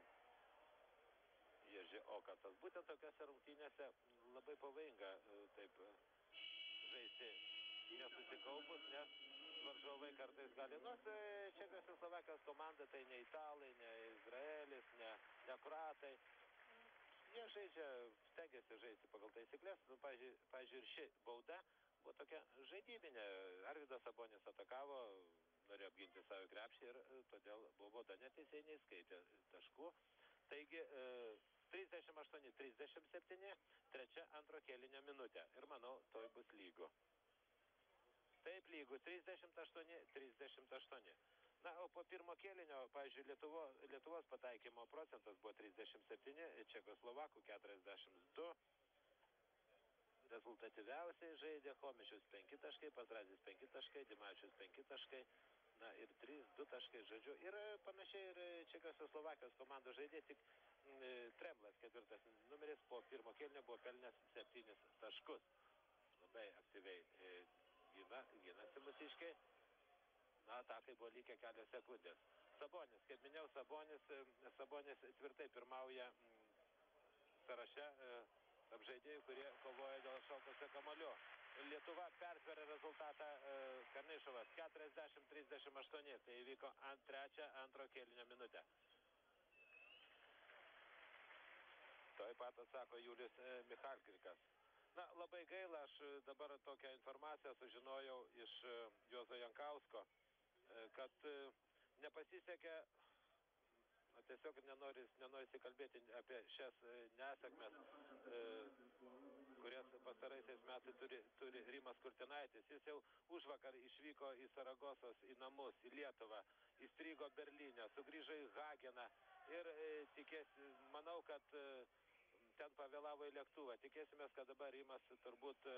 Jerzy Okasas. Būtent tokiose rungtynėse labai pavojinga taip žaisti nesusikaupus, nes varžovai kartais gali, nors Čekijos ir Slovakijos komanda tai ne italai, ne Izraelis, ne kroatai. Jie žaidžia, stengiasi žaisti pagal taisyklės. Pavyzdžiui, ir ši bauda buvo tokia žaidybinė. Arvydas Sabonis atakavo, norėjo apginti savo krepšį ir todėl buvo bauda, neteisėjai neįskaitė taškų. Taigi 38-37, trečia antro kėlinio minutė. Ir manau, toj bus lygu. Taip, lygų 38-38. Na, o po pirmo kėlinio, pavyzdžiui, Lietuvos pataikymo procentas buvo 37, Čekoslovakų 42. Rezultatyviausiai žaidė Chomičius 5 taškai, Pazrazis 5 taškai, Dimavičius 5 taškai, na ir 3-2 taškai, žodžiu. Ir panašiai ir Čekijos ir Slovakijos komandos žaidė, tik Tremblas, 4 numeris, po pirmo kėlinio buvo pelnęs 7 taškus. Labai aktyviai gynasi mūsiškiai. Na, atakai buvo lygia kelios sekundės. Sabonis, kaip minėjau, Sabonis tvirtai pirmauja sąraše tarp žaidėjų, kurie kovoja dėl šaltose kamuolių. Lietuva persveria rezultatą Karnišovas 40-38. Tai įvyko trečią antro kėlinio minutę. Taip pat atsako Julius Michalkikas. Na, labai gaila, aš dabar tokią informaciją sužinojau iš Juozo Jankausko, kad nepasisekė, tiesiog nenori kalbėti apie šias nesėkmes, kurias pastaraisiais metais turi Rimas Kurtinaitis. Jis jau užvakar išvyko į Saragosos, į namus, į Lietuvą, įstrigo Berlyne, sugrįžo į Hageną ir manau, kad ten pavėlavo į lėktuvą. Tikėsimės, kad dabar Rimas turbūt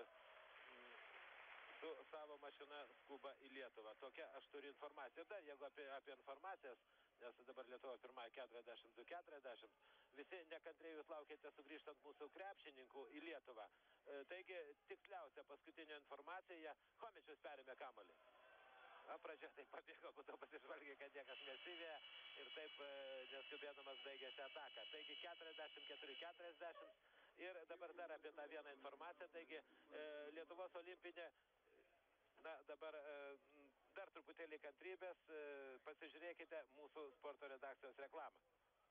su savo mašina skuba į Lietuvą. Tokia aš turiu informaciją. Ir dar, jeigu apie informacijas, nes dabar Lietuva pirmąją 42-40, visi nekantriai jūs laukite sugrįžtant mūsų krepšininkų į Lietuvą. Taigi, tiksliausia paskutinė informacija, Chomičius perėmė kamuolį. Pradžia taip pabėgo, po to pasižvalgė, kad niekas nesivėja ir taip neskubėdamas baigė šią ataką. Taigi 44-40 ir dabar dar apie tą vieną informaciją. Taigi Lietuvos olimpinė, na dabar dar truputėlį kantrybės, pasižiūrėkite mūsų sporto redakcijos reklamą.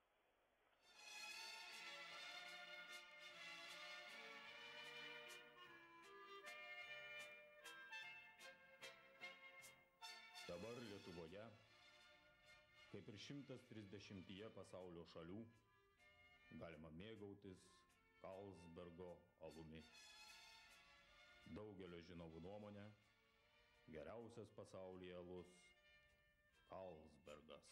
Dabar Lietuvoje, kaip ir 130 pasaulio šalių, galima mėgautis Carlsbergo alumi. Daugelio žinovų nuomonė, geriausias pasaulyje alus Carlsbergas.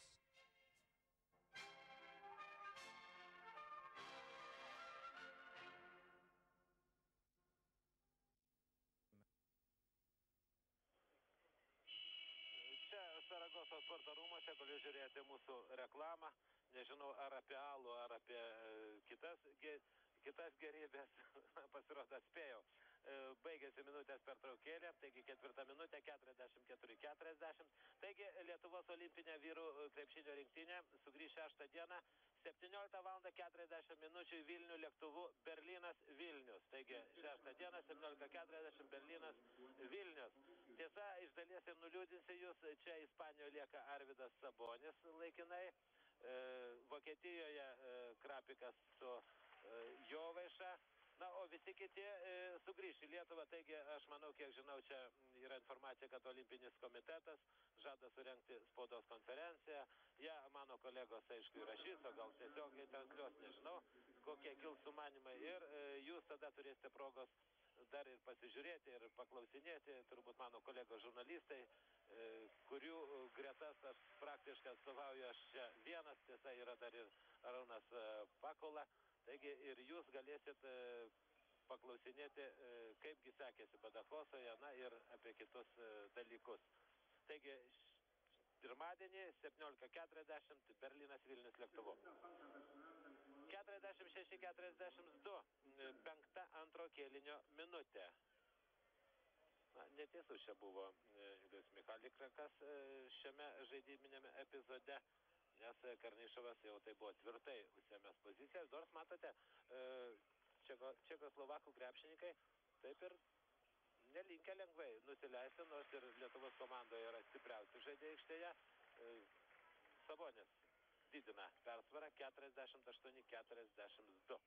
Saragosos sporto rūmose, galiu žiūrėti mūsų reklamą, nežinau ar apie alų, ar apie kitas gerybės, pasirodo atspėjau. Baigėsi minutės pertraukėlė, taigi 4 minutė 44-40. Taigi Lietuvos olimpinė vyrų krepšinio rinktinė sugrįš 6 dieną 17:40 minučių į Vilnių lėktuvu Berlynas-Vilnius. Taigi 6 dieną 17:40 Berlynas-Vilnius. Tiesa, iš dalies ir nuliūdinsi jūs, čia Ispanijoje lieka Arvydas Sabonis laikinai, Vokietijoje Krapikas su Jovaiša. Na, o visi kiti sugrįš į Lietuvą, taigi aš manau, kiek žinau, čia yra informacija, kad Olimpinis komitetas žada surengti spaudos konferenciją. Ja, mano kolegos, aišku, įrašys, o gal tiesiog transliuos, nežinau, kokie kils sumanimai. Ir jūs tada turėsite progos dar ir pasižiūrėti ir paklausinėti, turbūt mano kolegos žurnalistai kurių gretas praktiškai atstovauju aš čia vienas, tiesa yra dar ir Arūnas Pakula, taigi ir jūs galėsit paklausinėti, kaipgi sekėsi Badajozoje, na ir apie kitus dalykus. Taigi, pirmadienį 17:40 Berlynas Vilnius lėktuvu. 46-42, penkta antro kėlinio minutė. Na, netiesus čia buvo Ilius Michalikas šiame žaidiminėme epizode, nes Karnišovas jau tai buvo tvirtai užsiėmęs pozicijas. Nors matote, Čekoslovakų krepšininkai taip ir nelinkę lengvai nusileisti, nors ir Lietuvos komandoje yra stipriausi žaidėjai aikštėje. Sabonis didina persvarą 48-42.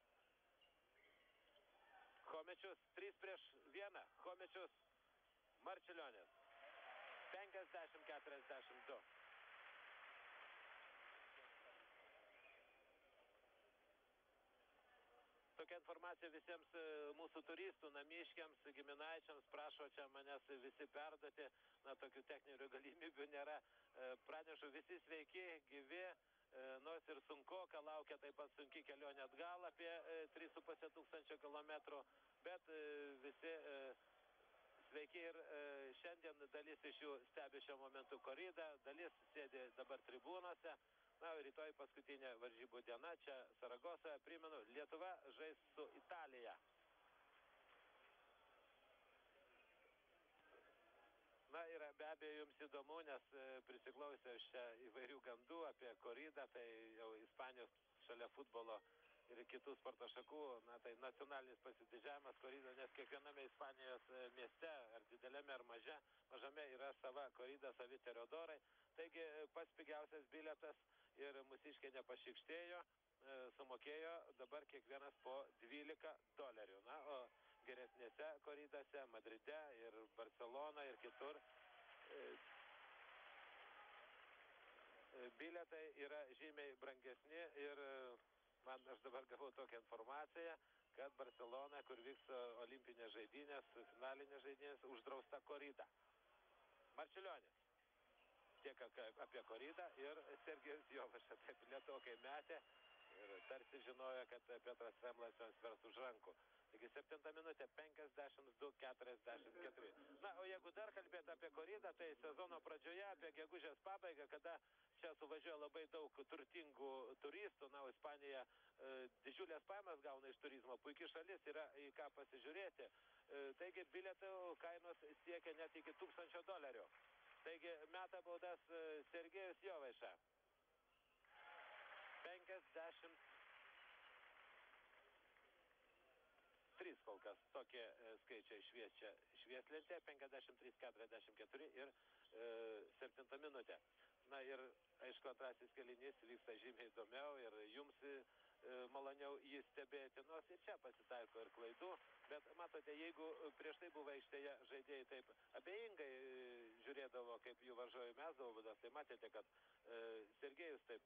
Chomičius 3-1. Chomičius Marčiulionis 50-42. Tokia informacija visiems mūsų turistų, namiškiams, giminaičiams, prašo čia manęs visi perduoti, na, tokių techninių galimybių nėra. Pranešu, visi sveiki, gyvi, nors ir sunkoka, laukia taip pat sunki kelionė atgal apie 3,5 tūkstančio kilometrų, bet visi sveiki ir šiandien dalis iš jų stebi šiuo momentu koridą, dalis sėdi dabar tribūnose. Na, rytoj paskutinė varžybų diena čia Saragosoje. Primenu, Lietuva žais su Italija. Na ir be abejo jums įdomu, nes prisiklausiau čia įvairių gandų apie koridą, tai jau Ispanijos šalia futbolo ir kitų sporto šakų, na tai nacionalinis pasididžiavimas korida, nes kiekviename Ispanijos mieste, ar didelėme, ar mažame yra sava korida, savi terodorai. Taigi pats pigiausias bilietas ir mūsiškiai nepašykštėjo, sumokėjo dabar kiekvienas po $12. Na, o geresnėse koridose, Madride ir Barcelona ir kitur, bilietai yra žymiai brangesni ir aš dabar gavau tokią informaciją, kad Barcelona, kur vyks olimpinės žaidynės, finalinės žaidynės, uždrausta korida. Marčiulionis tiek apie koridą ir Sergejus Jovašas taip lėtokai metė ir tarsi žinojo, kad Petras Remlas joms vers už rankų. Taigi 7 minutė 52-44. Na, o jeigu dar kalbėti apie koridą, tai sezono pradžioje, apie gegužės pabaigą, kada čia suvažiuoja labai daug turtingų turistų, na, o Ispanija didžiulės pajamas gauna iš turizmo, puikiai šalis yra į ką pasižiūrėti. Taigi bilietų kainos siekia net iki $1000. Taigi meta baudas Sergejus Jovaiša. 53 kol kas tokie skaičiai šviečia švieslentė, 53-44 ir 7 minutė. Na ir aišku, antrasis kėlinys vyksta žymiai įdomiau ir jums maloniau jį stebėti, nors ir čia pasitaiko ir klaidų, bet matote, jeigu prieš tai buvo aikštėje žaidėjai taip abejingai žiūrėdavo, kaip jų varžovai mesdavo baudas, tai matėte, kad Sergejus taip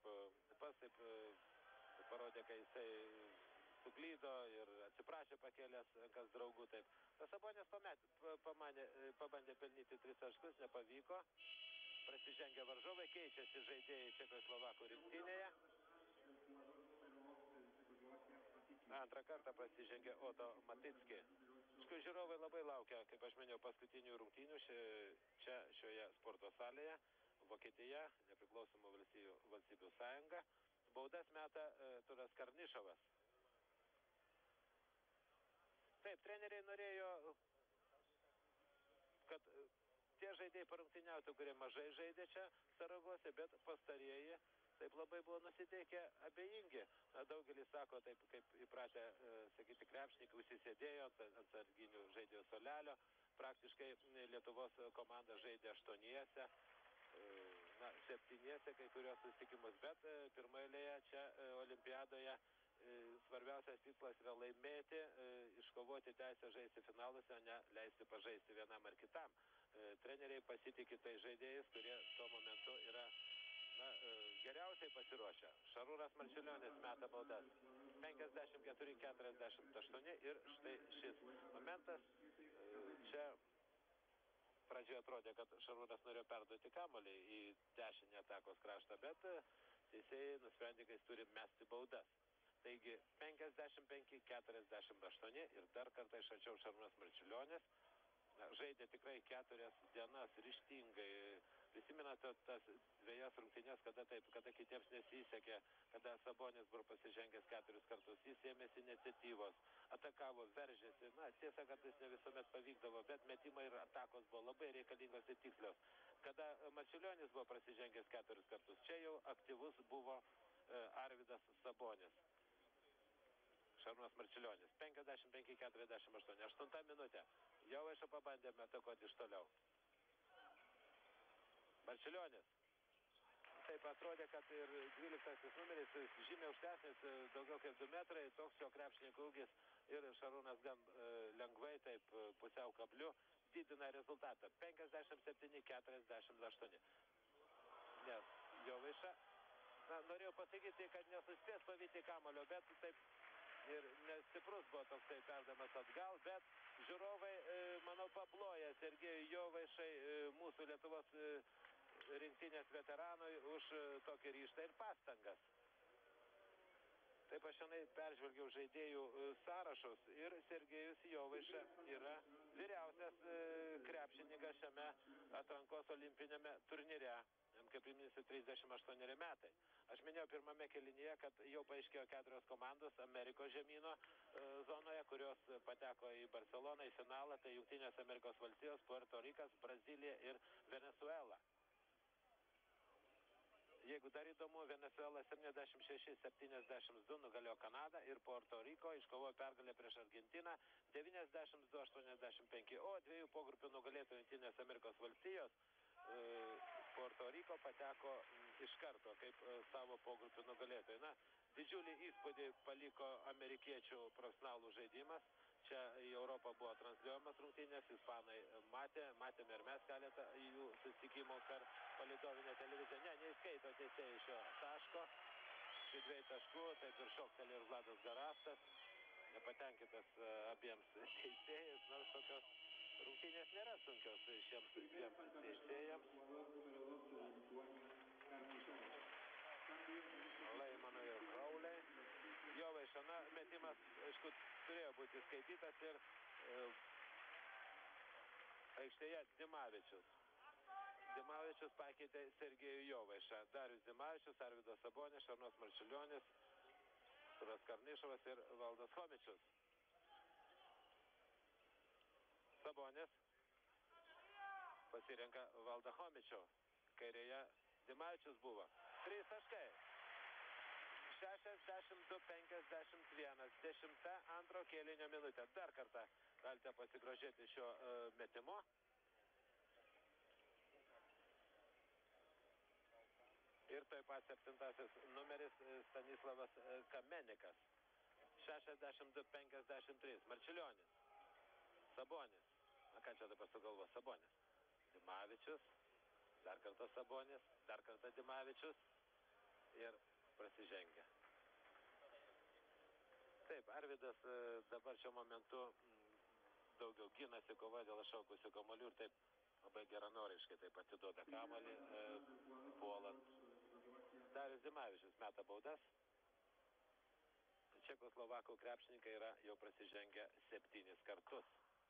parodė, kai jisai suklydo ir atsiprašė pakėlęs kas draugų, taip. Sabonis pabandė pelnyti 3 taškus, nepavyko, prasižengė varžovai, keičiasi žaidėjai Čekoslovakų rinktinėje. Antrą kartą prasižengė Oto Maticki. Žiūrovai labai laukia, kaip aš minėjau, paskutinių rungtynių čia šioje sporto salėje. Vokietija, nepriklausomų valstybių sąjunga. Baudas meta Turas Karnišovas. Taip, treneriai norėjo, kad tie žaidėjai parungtyniautų, kurie mažai žaidė čia Saragose, bet pastarieji taip labai buvo nusiteikę abejingi. Daugelis sako, taip kaip įpratę sakyti krepšininkai, užsisėdėjo ant sarginių žaidėjų suolelio. Praktiškai Lietuvos komanda žaidė 8, 7 kai kurios susitikimus, bet pirmoje eilėje čia olimpiadoje svarbiausias tikslas yra laimėti, iškovoti teisę žaisti finaluose, o ne leisti pažaisti vienam ar kitam. Treneriai pasitikė tai žaidėjais, kurie tuo momentu yra geriausiai pasiruošę. Šarūnas Marčiulionis meta baudas 54-48 ir štai šis momentas. Čia pradžioje atrodė, kad Šarūnas norėjo perduoti kamuolį į dešinį atakos kraštą, bet teisėjai nusprendė, kad jis turi mesti baudas. Taigi 55-48 ir dar kartą iš arčiau Šarūnas Marčiulionis. Žaidė tikrai 4 dienas ryžtingai. Prisimenate tas 2 rungtynės, kada kitiems nesisekė, kada Sabonis buvo pasižengęs 4 kartus, jis ėmėsi iniciatyvos, atakavo, veržėsi. Tiesa, kad jis ne visuomet pavykdavo, bet metimai ir atakos buvo labai reikalingos ir tikslios. Kada Marčiulionis buvo prasižengęs 4 kartus, čia jau aktyvus buvo Arvydas Sabonis. Šarūnas Marčiulionis. 55-48. 8 minutė. Jovaiša pabandė atakuoti iš toliau. Marčiulionis. Taip atrodė, kad ir 12 numeris žymiai aukštesnis, daugiau kaip 2 metrai, toks jo krepšininko ūgis ir Šarūnas gan lengvai, taip pusiau kabliu, didina rezultatą. 57-48. Nes Jovaiša, norėjau pasakyti, kad nesuspės pavyti kamulio, bet taip ir nestiprus buvo toksai perdamas atgal, bet žiūrovai, manau, paploja Sergejui Jovaišai, mūsų Lietuvos rinktinės veteranui, už tokį ryžtą ir pastangas. Taip aš šiandien peržvelgiau žaidėjų sąrašus ir Sergejus Jovaiša yra vyriausias krepšininkas šiame atrankos olimpinėme turnyre. Kaip priminsiu, 38 metai. Aš minėjau pirmame kėlinyje, kad jau paaiškėjo 4 komandos Amerikos žemyno zonoje, kurios pateko į Barceloną, į finalą, tai Jungtinės Amerikos valstijos, Puerto Rikas, Brazilija ir Venezuela. Jeigu dar įdomu, Venezuela 76-72 nugalėjo Kanadą ir Puerto Riko iškovojo pergalę prieš Argentiną 92-85, o 2 pogrupių nugalėtojų Jungtinės Amerikos valstijos Puerto Riko pateko iš karto kaip savo pogrupių nugalėtojai. Didžiulį įspūdį paliko amerikiečių profesionalų žaidimas. Čia į Europą buvo transliuojamas rungtynės, ispanai matėme ir mes keletą jų susitikimų per palidovinę televiziją. Neįskaito teisėjai šio taško, šių 2 taškų, taip ir šoktelė ir Vladas Garastas, nepatenkintas abiems teisėjais, nors tokios rungtynės nėra sunkios šiems 2 teisėjams. Leimano ir Kraulė. Jovaiša, metimas, aišku, turėjo būti skaitytas ir aikštėje Dimavičius. Dimavičius pakeitė Sergejų Jovaišą. Darius Dimavičius, Arvydas Sabonis, Šarūnas Marčiulionis, Suras Karnišovas ir Valdas Chomičius. Sabonis pasirenka Valdą Chomičių. Kairėje Dimavičius buvo. 3 taškai. 62-51. 10 antro kėlinio minutė. Dar kartą galite pasigrožėti šio metimo. Ir taip pat 7 numeris Stanislavas Kamenikas. 62-53. Marčiulionis. Sabonis. Ką čia dabar sugalvo? Sabonis. Dimavičius. Dar kartą Sabonis. Dar kartą Dimavičius. Ir prasižengia. Taip, Arvydas dabar šiuo momentu daugiau ginasi, kovoja dėl šaukusių kamuolių ir taip labai geranoriškai taip atiduoda kamuolį, puolant. Darius Dimavičius meta baudas. Čekoslovakų krepšininkai yra jau prasižengę 7 kartus.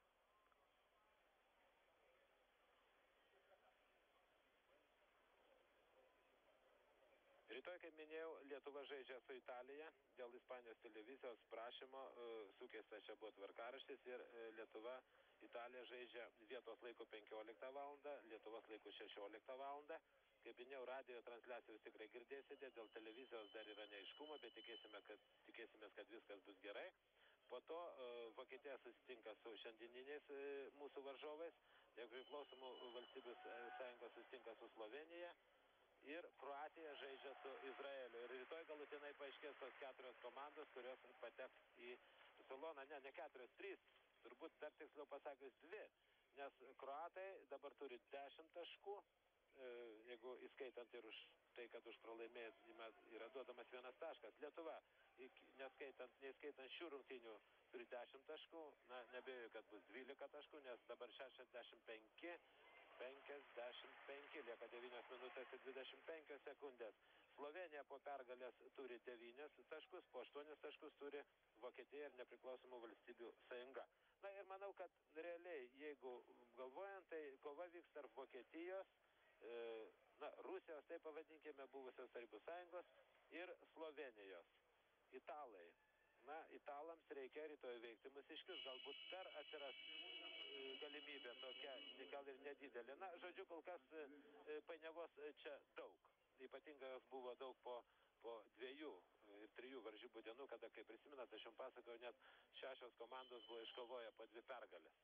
Rytoj, kaip minėjau, Lietuva žaidžia su Italija. Dėl Ispanijos televizijos prašymo sukeista čia buvo tvarkaraštis ir Lietuva Italija žaidžia vietos laiku 15 valandą, Lietuvos laiku 16 valandą. Kaip minėjau, radio transliacijos tikrai girdėsite, dėl televizijos dar yra neaiškumo, bet tikėsimės, kad viskas bus gerai. Po to Vokietija susitinka su šiandieniniais mūsų varžovais, nepriklausomų valstybių sąjungos susitinka su Slovenija. Ir Kroatija žaidžia su Izraeliu. Ir rytoj galutinai paaiškės tos 4 komandos, kurios pateks į saloną. Ne 4, 3, turbūt dar tiksliau pasakius 2. Nes kroatai dabar turi 10 taškų, jeigu įskaitant ir už tai, kad už pralaimėjimą yra duodamas 1 taškas. Lietuva, neįskaitant šių rungtynių, turi 10 taškų. Nebejoju, kad bus 12 taškų, nes dabar 65 55, lieka 9 minutės ir 25 sekundės. Slovenija po pergalės turi 9 taškus, po 8 taškus turi Vokietija ir Nepriklausomų valstybių sąjunga. Na ir manau, kad realiai, jeigu galvojant, tai kova vyks tarp Vokietijos, Rusijos, tai pavadinkime, buvusios Tarybų sąjungos ir Slovenijos. Italai. Italams reikia rytoj veikti mūsiškius, galbūt dar atsiras galimybė tokia, gal ir nedidelė. Žodžiu, kol kas painiavos čia daug. Ypatingai jos buvo daug po 2 ir 3 varžybų dienų, kada, kaip prisimenate, aš jums pasakojau, net 6 komandos buvo iškovoję po 2 pergalės.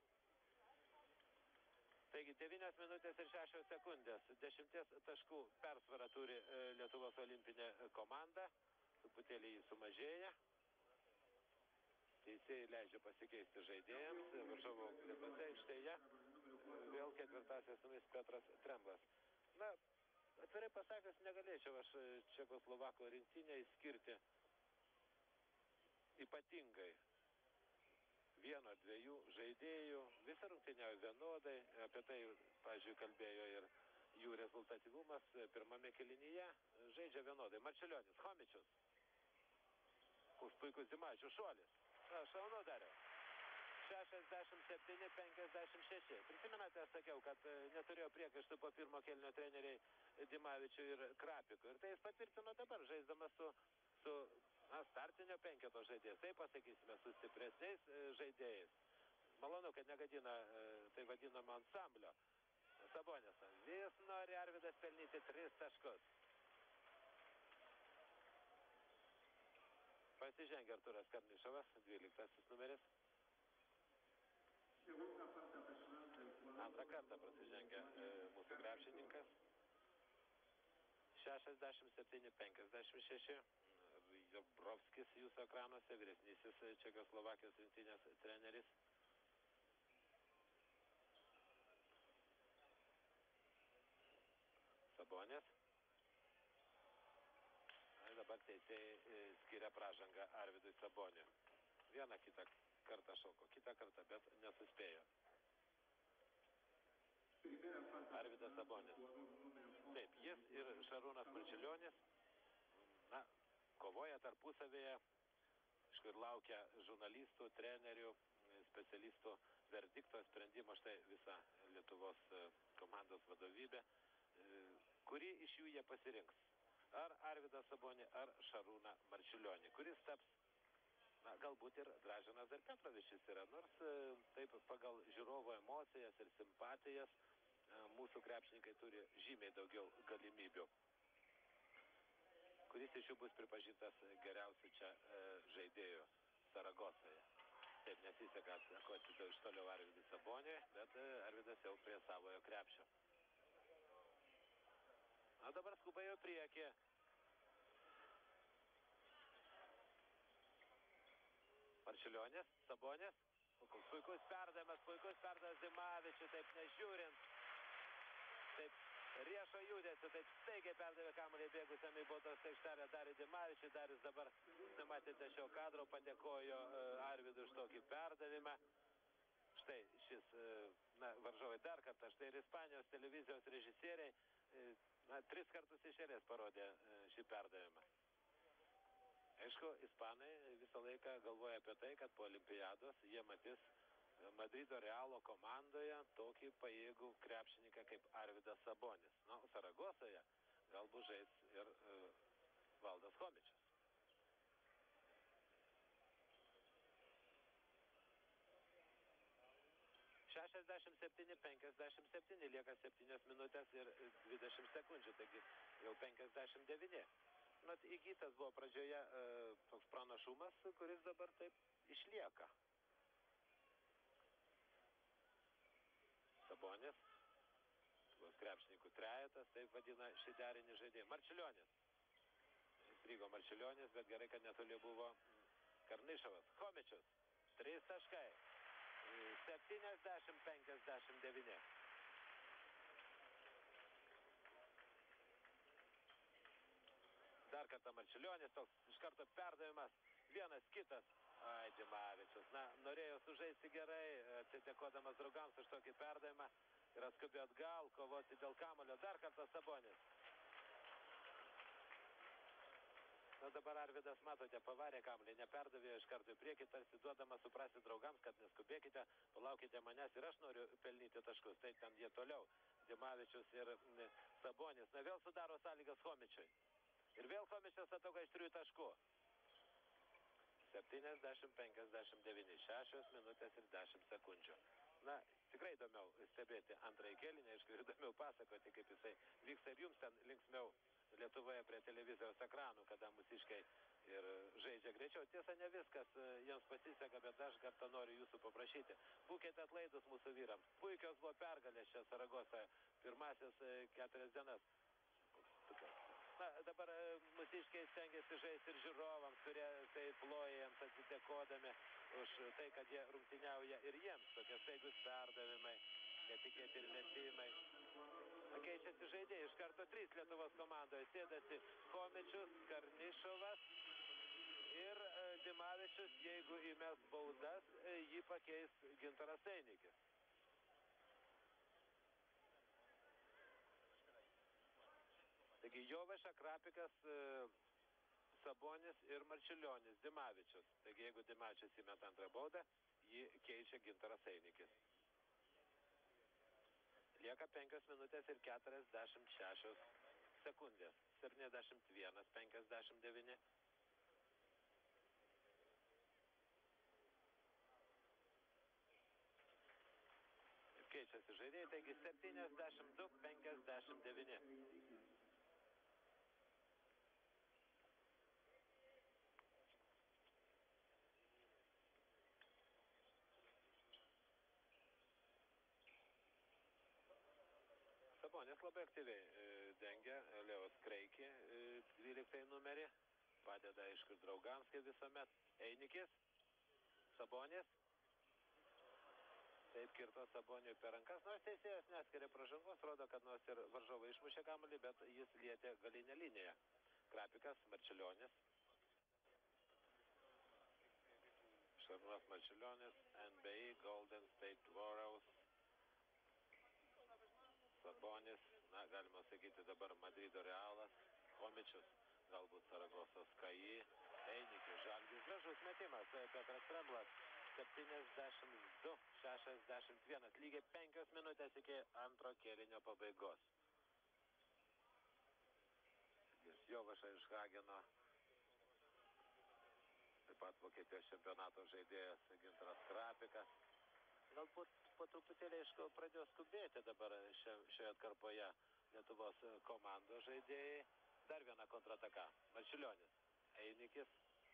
Taigi 9 minutės ir 6 sekundės. 10 taškų persvarą turi Lietuvos olimpinė komanda. Truputėlį jį sumažėja. Teisėjai leidžia pasikeisti žaidėjams. Varžovų gretose aikštėje vėl 4 numeris Petras Tremblas. Atvirai pasakęs, negalėčiau aš Čekoslovako rinktinę išskirti ypatingai 1-2 žaidėjų. Visi rungtyniauja vienodai. Apie tai, pavyzdžiui, kalbėjo ir jų rezultatyvumas. Pirmame kėlinyje žaidžia vienodai. Marčiulionis, Chomičius. Koks puikus Dimašių šuolis. Šaunu dariau. 67-56. Prisimenate, aš sakiau, kad neturėjo priekaištų po pirmo kėlinio treneriai Dimavičių ir Krapikų. Ir tai jis patvirtino dabar, žaisdamas su startinio penketo žaidėjais. Tai pasakysime, su stipresniais žaidėjais. Malonu, kad negadina tai vadinamo ansamblio. Sabonis. Vis nori Arvydas pelnyti 3 taškus. Pasižengia Arturas Karnišovas, 12 numeris. Antrą kartą prasižengia mūsų krepšininkas. 67-56. Jobrovskis jūsų ekranuose, vyresnysis Čekoslovakijos rinktinės treneris. Sabonis. Dabar teisėjai skiria pražangą Arvydui Saboniui. Vieną kitą kartą šoko, kitą kartą, bet nesuspėjo. Arvydas Sabonis. Taip, jis ir Šarūnas Marčiulionis kovoja tarpusavėje, ir laukia žurnalistų, trenerių, specialistų verdikto sprendimo. Štai visa Lietuvos komandos vadovybė, kuri iš jų jie pasirinks. Ar Arvydą Sabonį, ar Šarūną Marčiulionį, kuris taps, galbūt ir Draženas dar Petrovičius yra, nors taip pagal žiūrovo emocijas ir simpatijas mūsų krepšininkai turi žymiai daugiau galimybių. Kuris iš jų bus pripažintas geriausiu čia žaidėjų Saragosoje. Taip nesiseka atsakoti iš toliau Arvydui Saboniui, bet Arvydas jau prie savojo krepšio. Dabar skuba jau priekį. Marčiulionis, Sabonis. Puikus perdavimas Dimavičių, taip nežiūrint. Taip riešo judesiu, taip staigiai perdavė kamuolį bėgusiam į baudos aikštelę Dariui Dimavičiui. Darius dabar, nematėte šio kadro, padėkojo Arvydui už tokį perdavimą. Štai šis varžovai dar kartą, štai ir Ispanijos televizijos režisieriai 3 kartus iš eilės parodė šį perdavimą. Aišku, ispanai visą laiką galvoja apie tai, kad po olimpiados jie matys Madrido Realo komandoje tokį pajėgų krepšininką kaip Arvydas Sabonis. Saragosoje galbūt žais ir Valdas Chomičius. – 67-57, lieka 7 minutės ir 20 sekundžių, taigi jau 59. Įgytas buvo pradžioje toks pranašumas, kuris dabar taip išlieka. Sabonis, krepšininkų trejetas, taip vadina šį derinį žaidėjai. Marčiulionis. Įstrigo Marčiulionis, bet gerai, kad netoli buvo Karnišovas. Chomičius, 3 taškai. 70-59. Dar kartą Marčiulionis, toks iš karto perdavimas, vienas kitas. Dimavičius, norėjo sužaisti gerai, atsidėkodamas draugams už tokį perdavimą, ir atskubė atgal, kovoti dėl kamuolio. Dar kartą Sabonis. Na dabar Arvydas, matote, pavarė kamuolį, neperdavė iš karto į priekį, tarsi duodama suprasti draugams, kad neskubėkite, palaukite manęs ir aš noriu pelnyti taškus. Tai ten jie toliau, Dimavičius ir Sabonis. Na vėl sudaro sąlygas Chomičiui. Ir vėl Chomičius atauga iš 3 taškų. 70-59, 6 minutės ir 10 sekundžių. Na, tikrai įdomiau stebėti antrąjį kėlinį, aišku, įdomiau pasakoti, kaip jisai vyksta ir jums ten linksmiau Lietuvoje prie televizijos ekranų, kada mūsiškai ir žaidžia greičiau. Tiesa, ne viskas jiems pasiseka, bet aš kartą noriu jūsų paprašyti. Būkite atlaidus mūsų vyrams. Puikios buvo pergalės čia Saragosoje, pirmasis 4 dienas. Na, dabar mūsiškiai stengiasi žaisti ir žiūrovams, kurie tai ploja jiems atsidėkodami už tai, kad jie rungtyniauja ir jiems. Tokie staigus perdavimai, netikėti ir metimai. Keičiasi žaidėjai, iš karto 3 Lietuvos komandoje. Sėdasi Chomičius, Karnišovas ir Dimavičius, jeigu įmes baudas, jį pakeis Gintaras Einikis. Taigi Jovaiša, Krapikas, Sabonis ir Marčiulionis, Dimavičius. Taigi jeigu Dimavičius įmeta antrą baudą, jį keičia Gintaras Einikis. Lieka 5 minutės ir 46 sekundės. 71-59. Keičiasi žaidėjai, taigi 72-59. Sabonis labai aktyviai dengia Leos Kreikį, 12 numerį, padeda aišku draugams, kaip visuomet. Einikis, Sabonis, taip kirto Saboniui per rankas, nors teisėjas neskiria pražangos, rodo, kad nors ir varžovai išmušė kamuolį, bet jis lietė galinę liniją. Krapikas, Marčiulionis, Šarūnas Marčiulionis, NBA, Golden State Warriors, Sabonis, na, galima sakyti dabar Madrido Realas, Chomičius, galbūt Saragosos KI, Einikis, Žalgiris, gražus metimas, Petras Tremblas, 72-61, lygiai 5 minutės iki antro kėlinio pabaigos. Jovaiša iš Hageno, taip pat Vokietijos čempionato žaidėjas Gintaras Krapikas. Galbūt po truputėlį pradėjo skubėti dabar šioje atkarpoje Lietuvos komandos žaidėjai. Dar viena kontrataka. Marčiulionis, Einikis.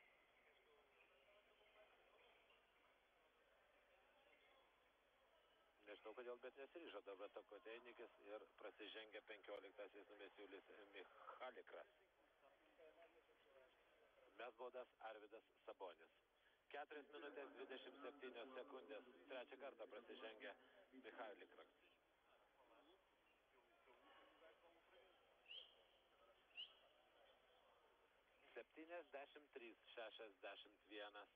Nežinau kodėl, bet nesiryžo dabar atakuoti Einikis ir prasižengia 15-asis numeris Julius Michalikras. Mes baudas Arvydas Sabonis. 4 minutės 27 sekundės. Trečią kartą prasižengia Michalikras. Septyniasdešimt 3-61.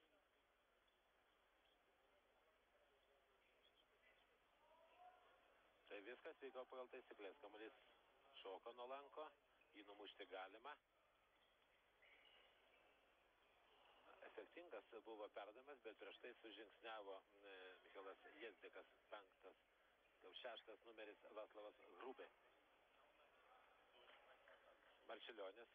Tai viskas vyko pagal taisyklės. Kamuolys šoko nuo lanko, jį numušti galima. Efektingas buvo perdavimas, bet prieš tai sužingsniavo Michailas Jezdikas, 6 numeris Vaclavas Grubė. Marčiulionis.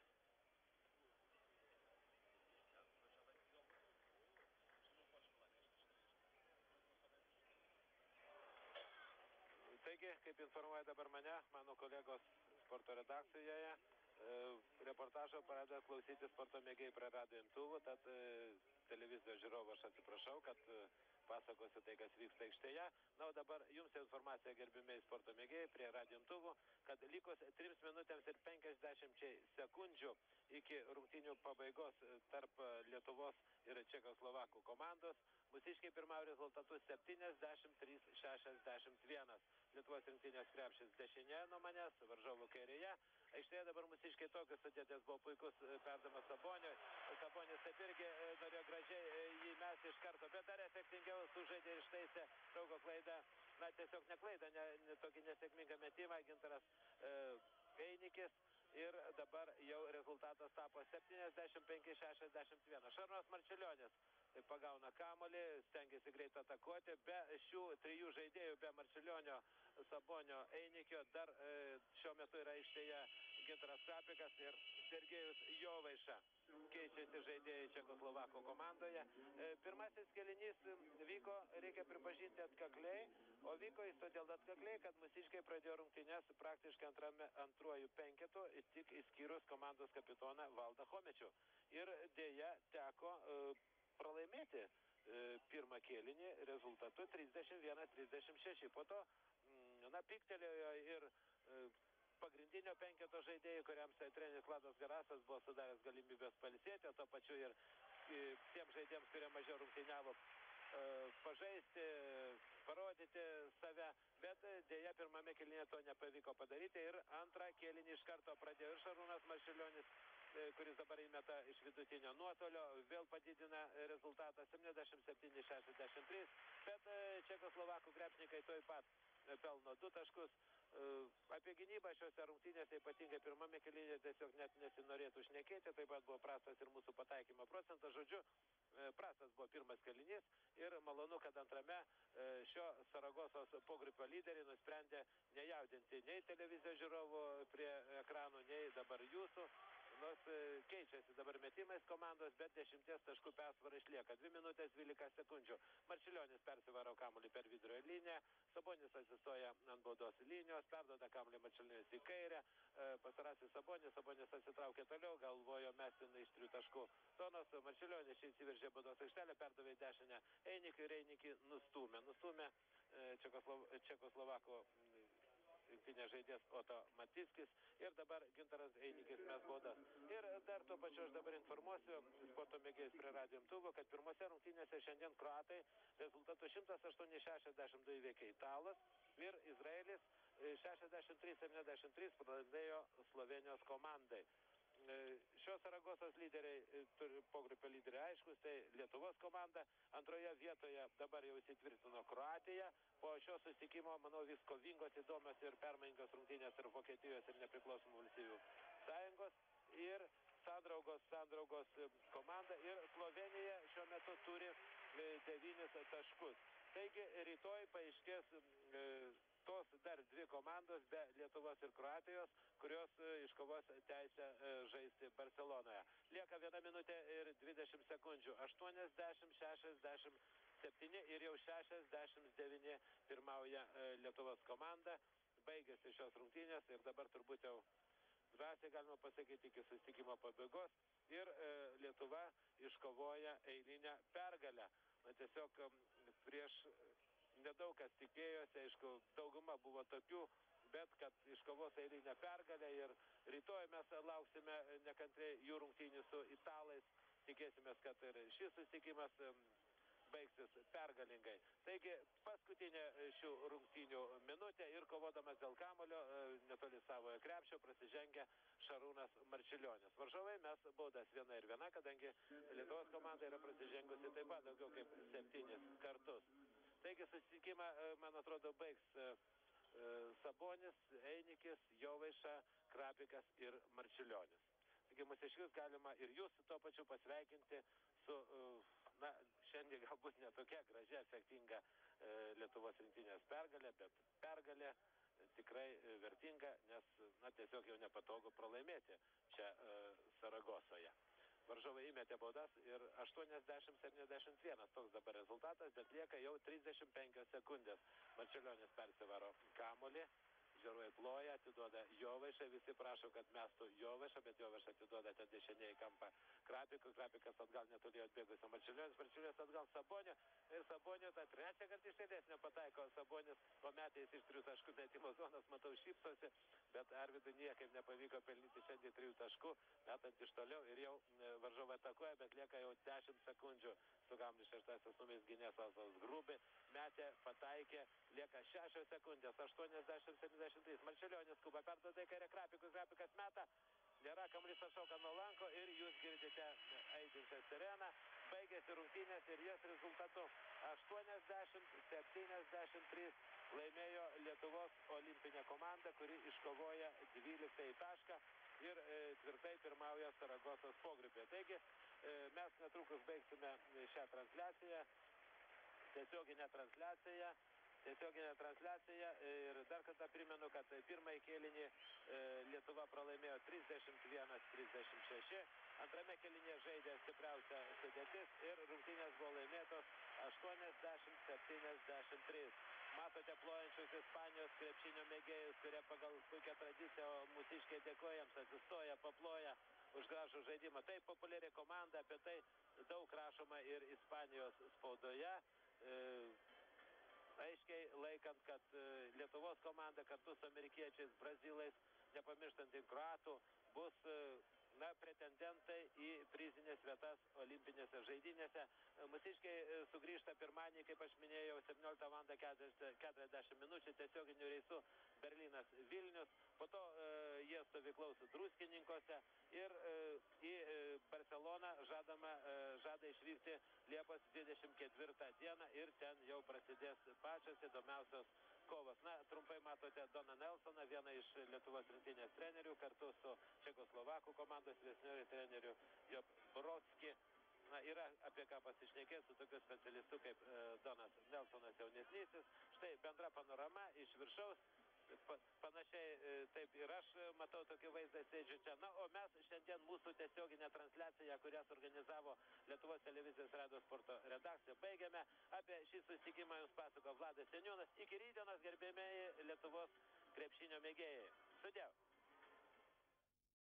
Taigi, kaip informuoja dabar mano kolegos sporto redakcijoje, reportažo pradeda klausyti sporto mėgėjai prie radijo imtuvų, tad televizijos žiūrovų aš atsiprašau, kad pasakosiu tai, kas vyksta aikštėje. Na, o dabar jums informacija, gerbimiai sporto mėgėjai, prie radijo imtuvų, kad likus 3 minutėms ir 50 sekundžių iki rungtynių pabaigos tarp Lietuvos ir Čekoslovakų komandos, mūsiškiai pirmavo rezultatus 73-61. Lietuvos rinktinės krepšis dešinėje nuo manęs, varžovų kairėje. Aikštėje dabar mūsiškiai tokius sudėties, buvo puikus perdavimas Saboniui. Sabonis taip irgi norėjo gražiai jį mesti iš karto, bet dar efektingiau sužaidė ir ištaisė draugo klaidą na, tiesiog neklaida, tokį nesėkmingą metimą, Gintaras Einikis. Ir dabar jau rezultatas tapo 75-61. Šarūnas Marčiulionis pagauna kamuolį, stengiasi greit atakuoti. Be šių trijų žaidėjų, be Marčiulionio, Sabonio, Einikio, dar šiuo metu yra aikštėje Gintaras Krapikas ir Sergejus Jovaiša. Keičiasi žaidėjai Čekoslovakų komandoje. Pirmasis kėlinys vyko, reikia pripažinti, atkakliai, o vyko jis todėl atkakliai, kad mūsiškiai pradėjo rungtynes praktiškai antruoju penketu, tik išskyrus komandos kapitoną Valdą Chomičių. Ir dėja teko pralaimėti pirmą kėlinį rezultatu 31-36. Po to, na, piktelėjo ir pagrindinio penketo žaidėjai, kuriams treneris Vladas Garasas buvo sudaręs galimybės pailsėti, o to pačiu ir tiems žaidėjams, kurie mažiau rungtyniavo, pažaisti, parodyti save, bet dėja pirmame kėlinyje to nepavyko padaryti ir antrą kėlinį iš karto pradėjo ir Šarūnas Marčiulionis, kuris dabar įmeta iš vidutinio nuotolio, vėl padidina rezultatą 77-63, bet Čekoslovakų krepšininkai toj pat pelno 2 taškus. Apie gynybą šiose rungtynėse, ypatingai pirmame kėlinyje, tiesiog net nesinorėtų šnekėti, taip pat buvo prastas ir mūsų pataikymo procentas, žodžiu, prastas buvo pirmas kėlinys ir malonu, kad antrame šio Saragosos pogrupio lyderiai nusprendė nejaudinti nei televizijos žiūrovų prie ekranų, nei dabar jūsų. Nors keičiasi dabar metimais komandos, bet 10 taškų persvara išlieka. 2 minutės 12 sekundžių. Marčiulionis persivaro kamuolį per vidurio liniją, Sabonis atsistoja ant baudos linijos, perduoda kamuolį Marčiulionis į kairę, pasarasis Sabonis atsitraukė toliau, galvojo mesti iš 3 taškų zonos, Marčiulionis čia įsiveržė baudos aikštelę, perdavė į dešinę Einikį ir Einikį nustūmė Čekoslovako rinktinės žaidėjas Oto Matiskis ir dabar Gintaras Einikis mes baudas. Ir dar tuo pačiu aš dabar informuosiu sporto mėgėjus prie radijo imtuvo, kad pirmose rungtynėse šiandien kroatai rezultatu 108-62 įveikė Italas ir Izraelis 63-73 pralaimėjo Slovenijos komandai. Šios Saragosos lyderiai, pogrupio lyderiai aiškus, tai Lietuvos komanda, antroje vietoje dabar jau įsitvirtino Kroatija, po šio susitikimo, manau, vis kovingos, įdomios ir permaingos rungtynės ir Vokietijos ir nepriklausomų valstybių sąjungos ir sandraugos komanda ir Slovenija šiuo metu turi 9 taškus. Taigi rytoj paaiškės tos dar 2 komandos be Lietuvos ir Kroatijos, kurios iškovos teisę žaisti Barcelonoje. Lieka 1 minutė ir 20 sekundžių. 80-67 ir jau 69 pirmauja Lietuvos komanda. Baigėsi šios rungtynės ir dabar turbūt jau drąsiai galima pasakyti iki susitikimo pabaigos. Ir Lietuva iškovoja eilinę pergalę. Na, tiesiog prieš nedaug kas tikėjosi, aišku, dauguma buvo tokių, bet kad iškovos eilinę pergalę ir rytoj mes lauksime nekantriai jų rungtynių su italais. Tikėsimės, kad ir šis susitikimas baigsis pergalingai. Taigi, paskutinė šių rungtynių minutė ir kovodamas dėl kamuolio netoli savojo krepšio prasižengia Šarūnas Marčiulionis. Varžovai mes baudas 1-1, kadangi Lietuvos komanda yra prasižengusi taip pat daugiau kaip 7 kartus. Taigi susitikimą, man atrodo, baigs Sabonis, Einikis, Jovaiša, Krapikas ir Marčiulionis. Taigi mūsiškius galima ir jūs tuo pačiu pasveikinti su, na, šiandien galbūt netokia gražia, efektinga Lietuvos rinktinės pergalė, bet pergalė tikrai vertinga, nes, na, tiesiog jau nepatogu pralaimėti čia Saragosoje. Varžovai įmetė baudas ir 80-71 toks dabar rezultatas, bet lieka jau 35 sekundės. Marčiulionis persivaro kamuolį, žiūrovai ploja, atiduoda Jovaišą, visi prašo, kad mestų Jovaišą, bet Jovaišą atiduoda ten dešinėje į kampą Krapikui, Krapikas atgal netoli atbėgusio Marčiulionis, Marčiulionis atgal Sabonio ir Sabonio tą trečią kartą iš eilės nepataiko Sabonis, po metais iš 3 taškų metimo zonos, matau, šypsosi, bet Arvidui niekaip nepavyko pelnyti šiandien 3 taškų, metant iš toliau ir jau varžovai atakuoja, bet lieka jau 10 sekundžių su kamuoliu šeštasis numeris gynėjas Valdas Grubi, metė, pataikė, lieka 6 sekundės, 80-73, Marčiulionis skuba, perduoda į kairę Krapikui, Krapikas meta, nėra, kamuolys atšoka nuo lanko ir jūs girdite aidinčią sireną, baigėsi rungtynės ir jas rezultatu 80-73 laimėjo Lietuvos olimpinė komanda, kuri iškovoja 12 tašką ir tvirtai pirmauja Saragosos pogrupėje. Taigi mes netrukus baigsime šią transliaciją, tiesioginę transliaciją ir dar kartą primenu, kad pirmąjį kėlinį Lietuva pralaimėjo 31-36, antrame kėlinyje žaidė stipriausia sudėtis ir rungtynės buvo laimėtos 80-73. Matote plojančius Ispanijos krepšinio mėgėjus, kurie pagal puikią tradiciją mūsiškiai dėkojams atsistoja, paploja už gražų žaidimą. Tai populiari komanda, apie tai daug rašoma ir Ispanijos spaudoje. Aiškiai laikant, kad Lietuvos komanda kartu su amerikiečiais, brazilais, nepamirštant ir kroatų, bus pretendentai į prizinės vietas olimpinėse žaidynėse. Mūsiškiai sugrįžta pirmadienį, kaip aš minėjau, 17:40 minučių tiesioginiu reisu Berlynas Vilnius. Po to jie stovyklaus Druskininkuose ir į Barceloną žada išvykti Liepos 24 dieną ir ten jau prasidės pačios įdomiausios kovos. Na, trumpai matote Doną Nelsoną, vieną iš Lietuvos rinktinės trenerių, kartu su Čekoslovakų komandos vyresniuoju treneriu Job Brodski. Na, yra apie ką pasišnekėti su tokiu specialistu kaip Donas Nelsonas jaunesnysis. Štai bendra panorama iš viršaus. Panašiai taip ir aš matau tokį vaizdą, sėdžiu čia. Na, o mes šiandien mūsų tiesioginę transliaciją, kurią suorganizavo Lietuvos televizijos radijo sporto redakcija, baigiame. Apie šį susitikimą jums pasako Vladas Seniūnas. Iki rytdienos, gerbėmieji Lietuvos krepšinio mėgėjai. Sudėv.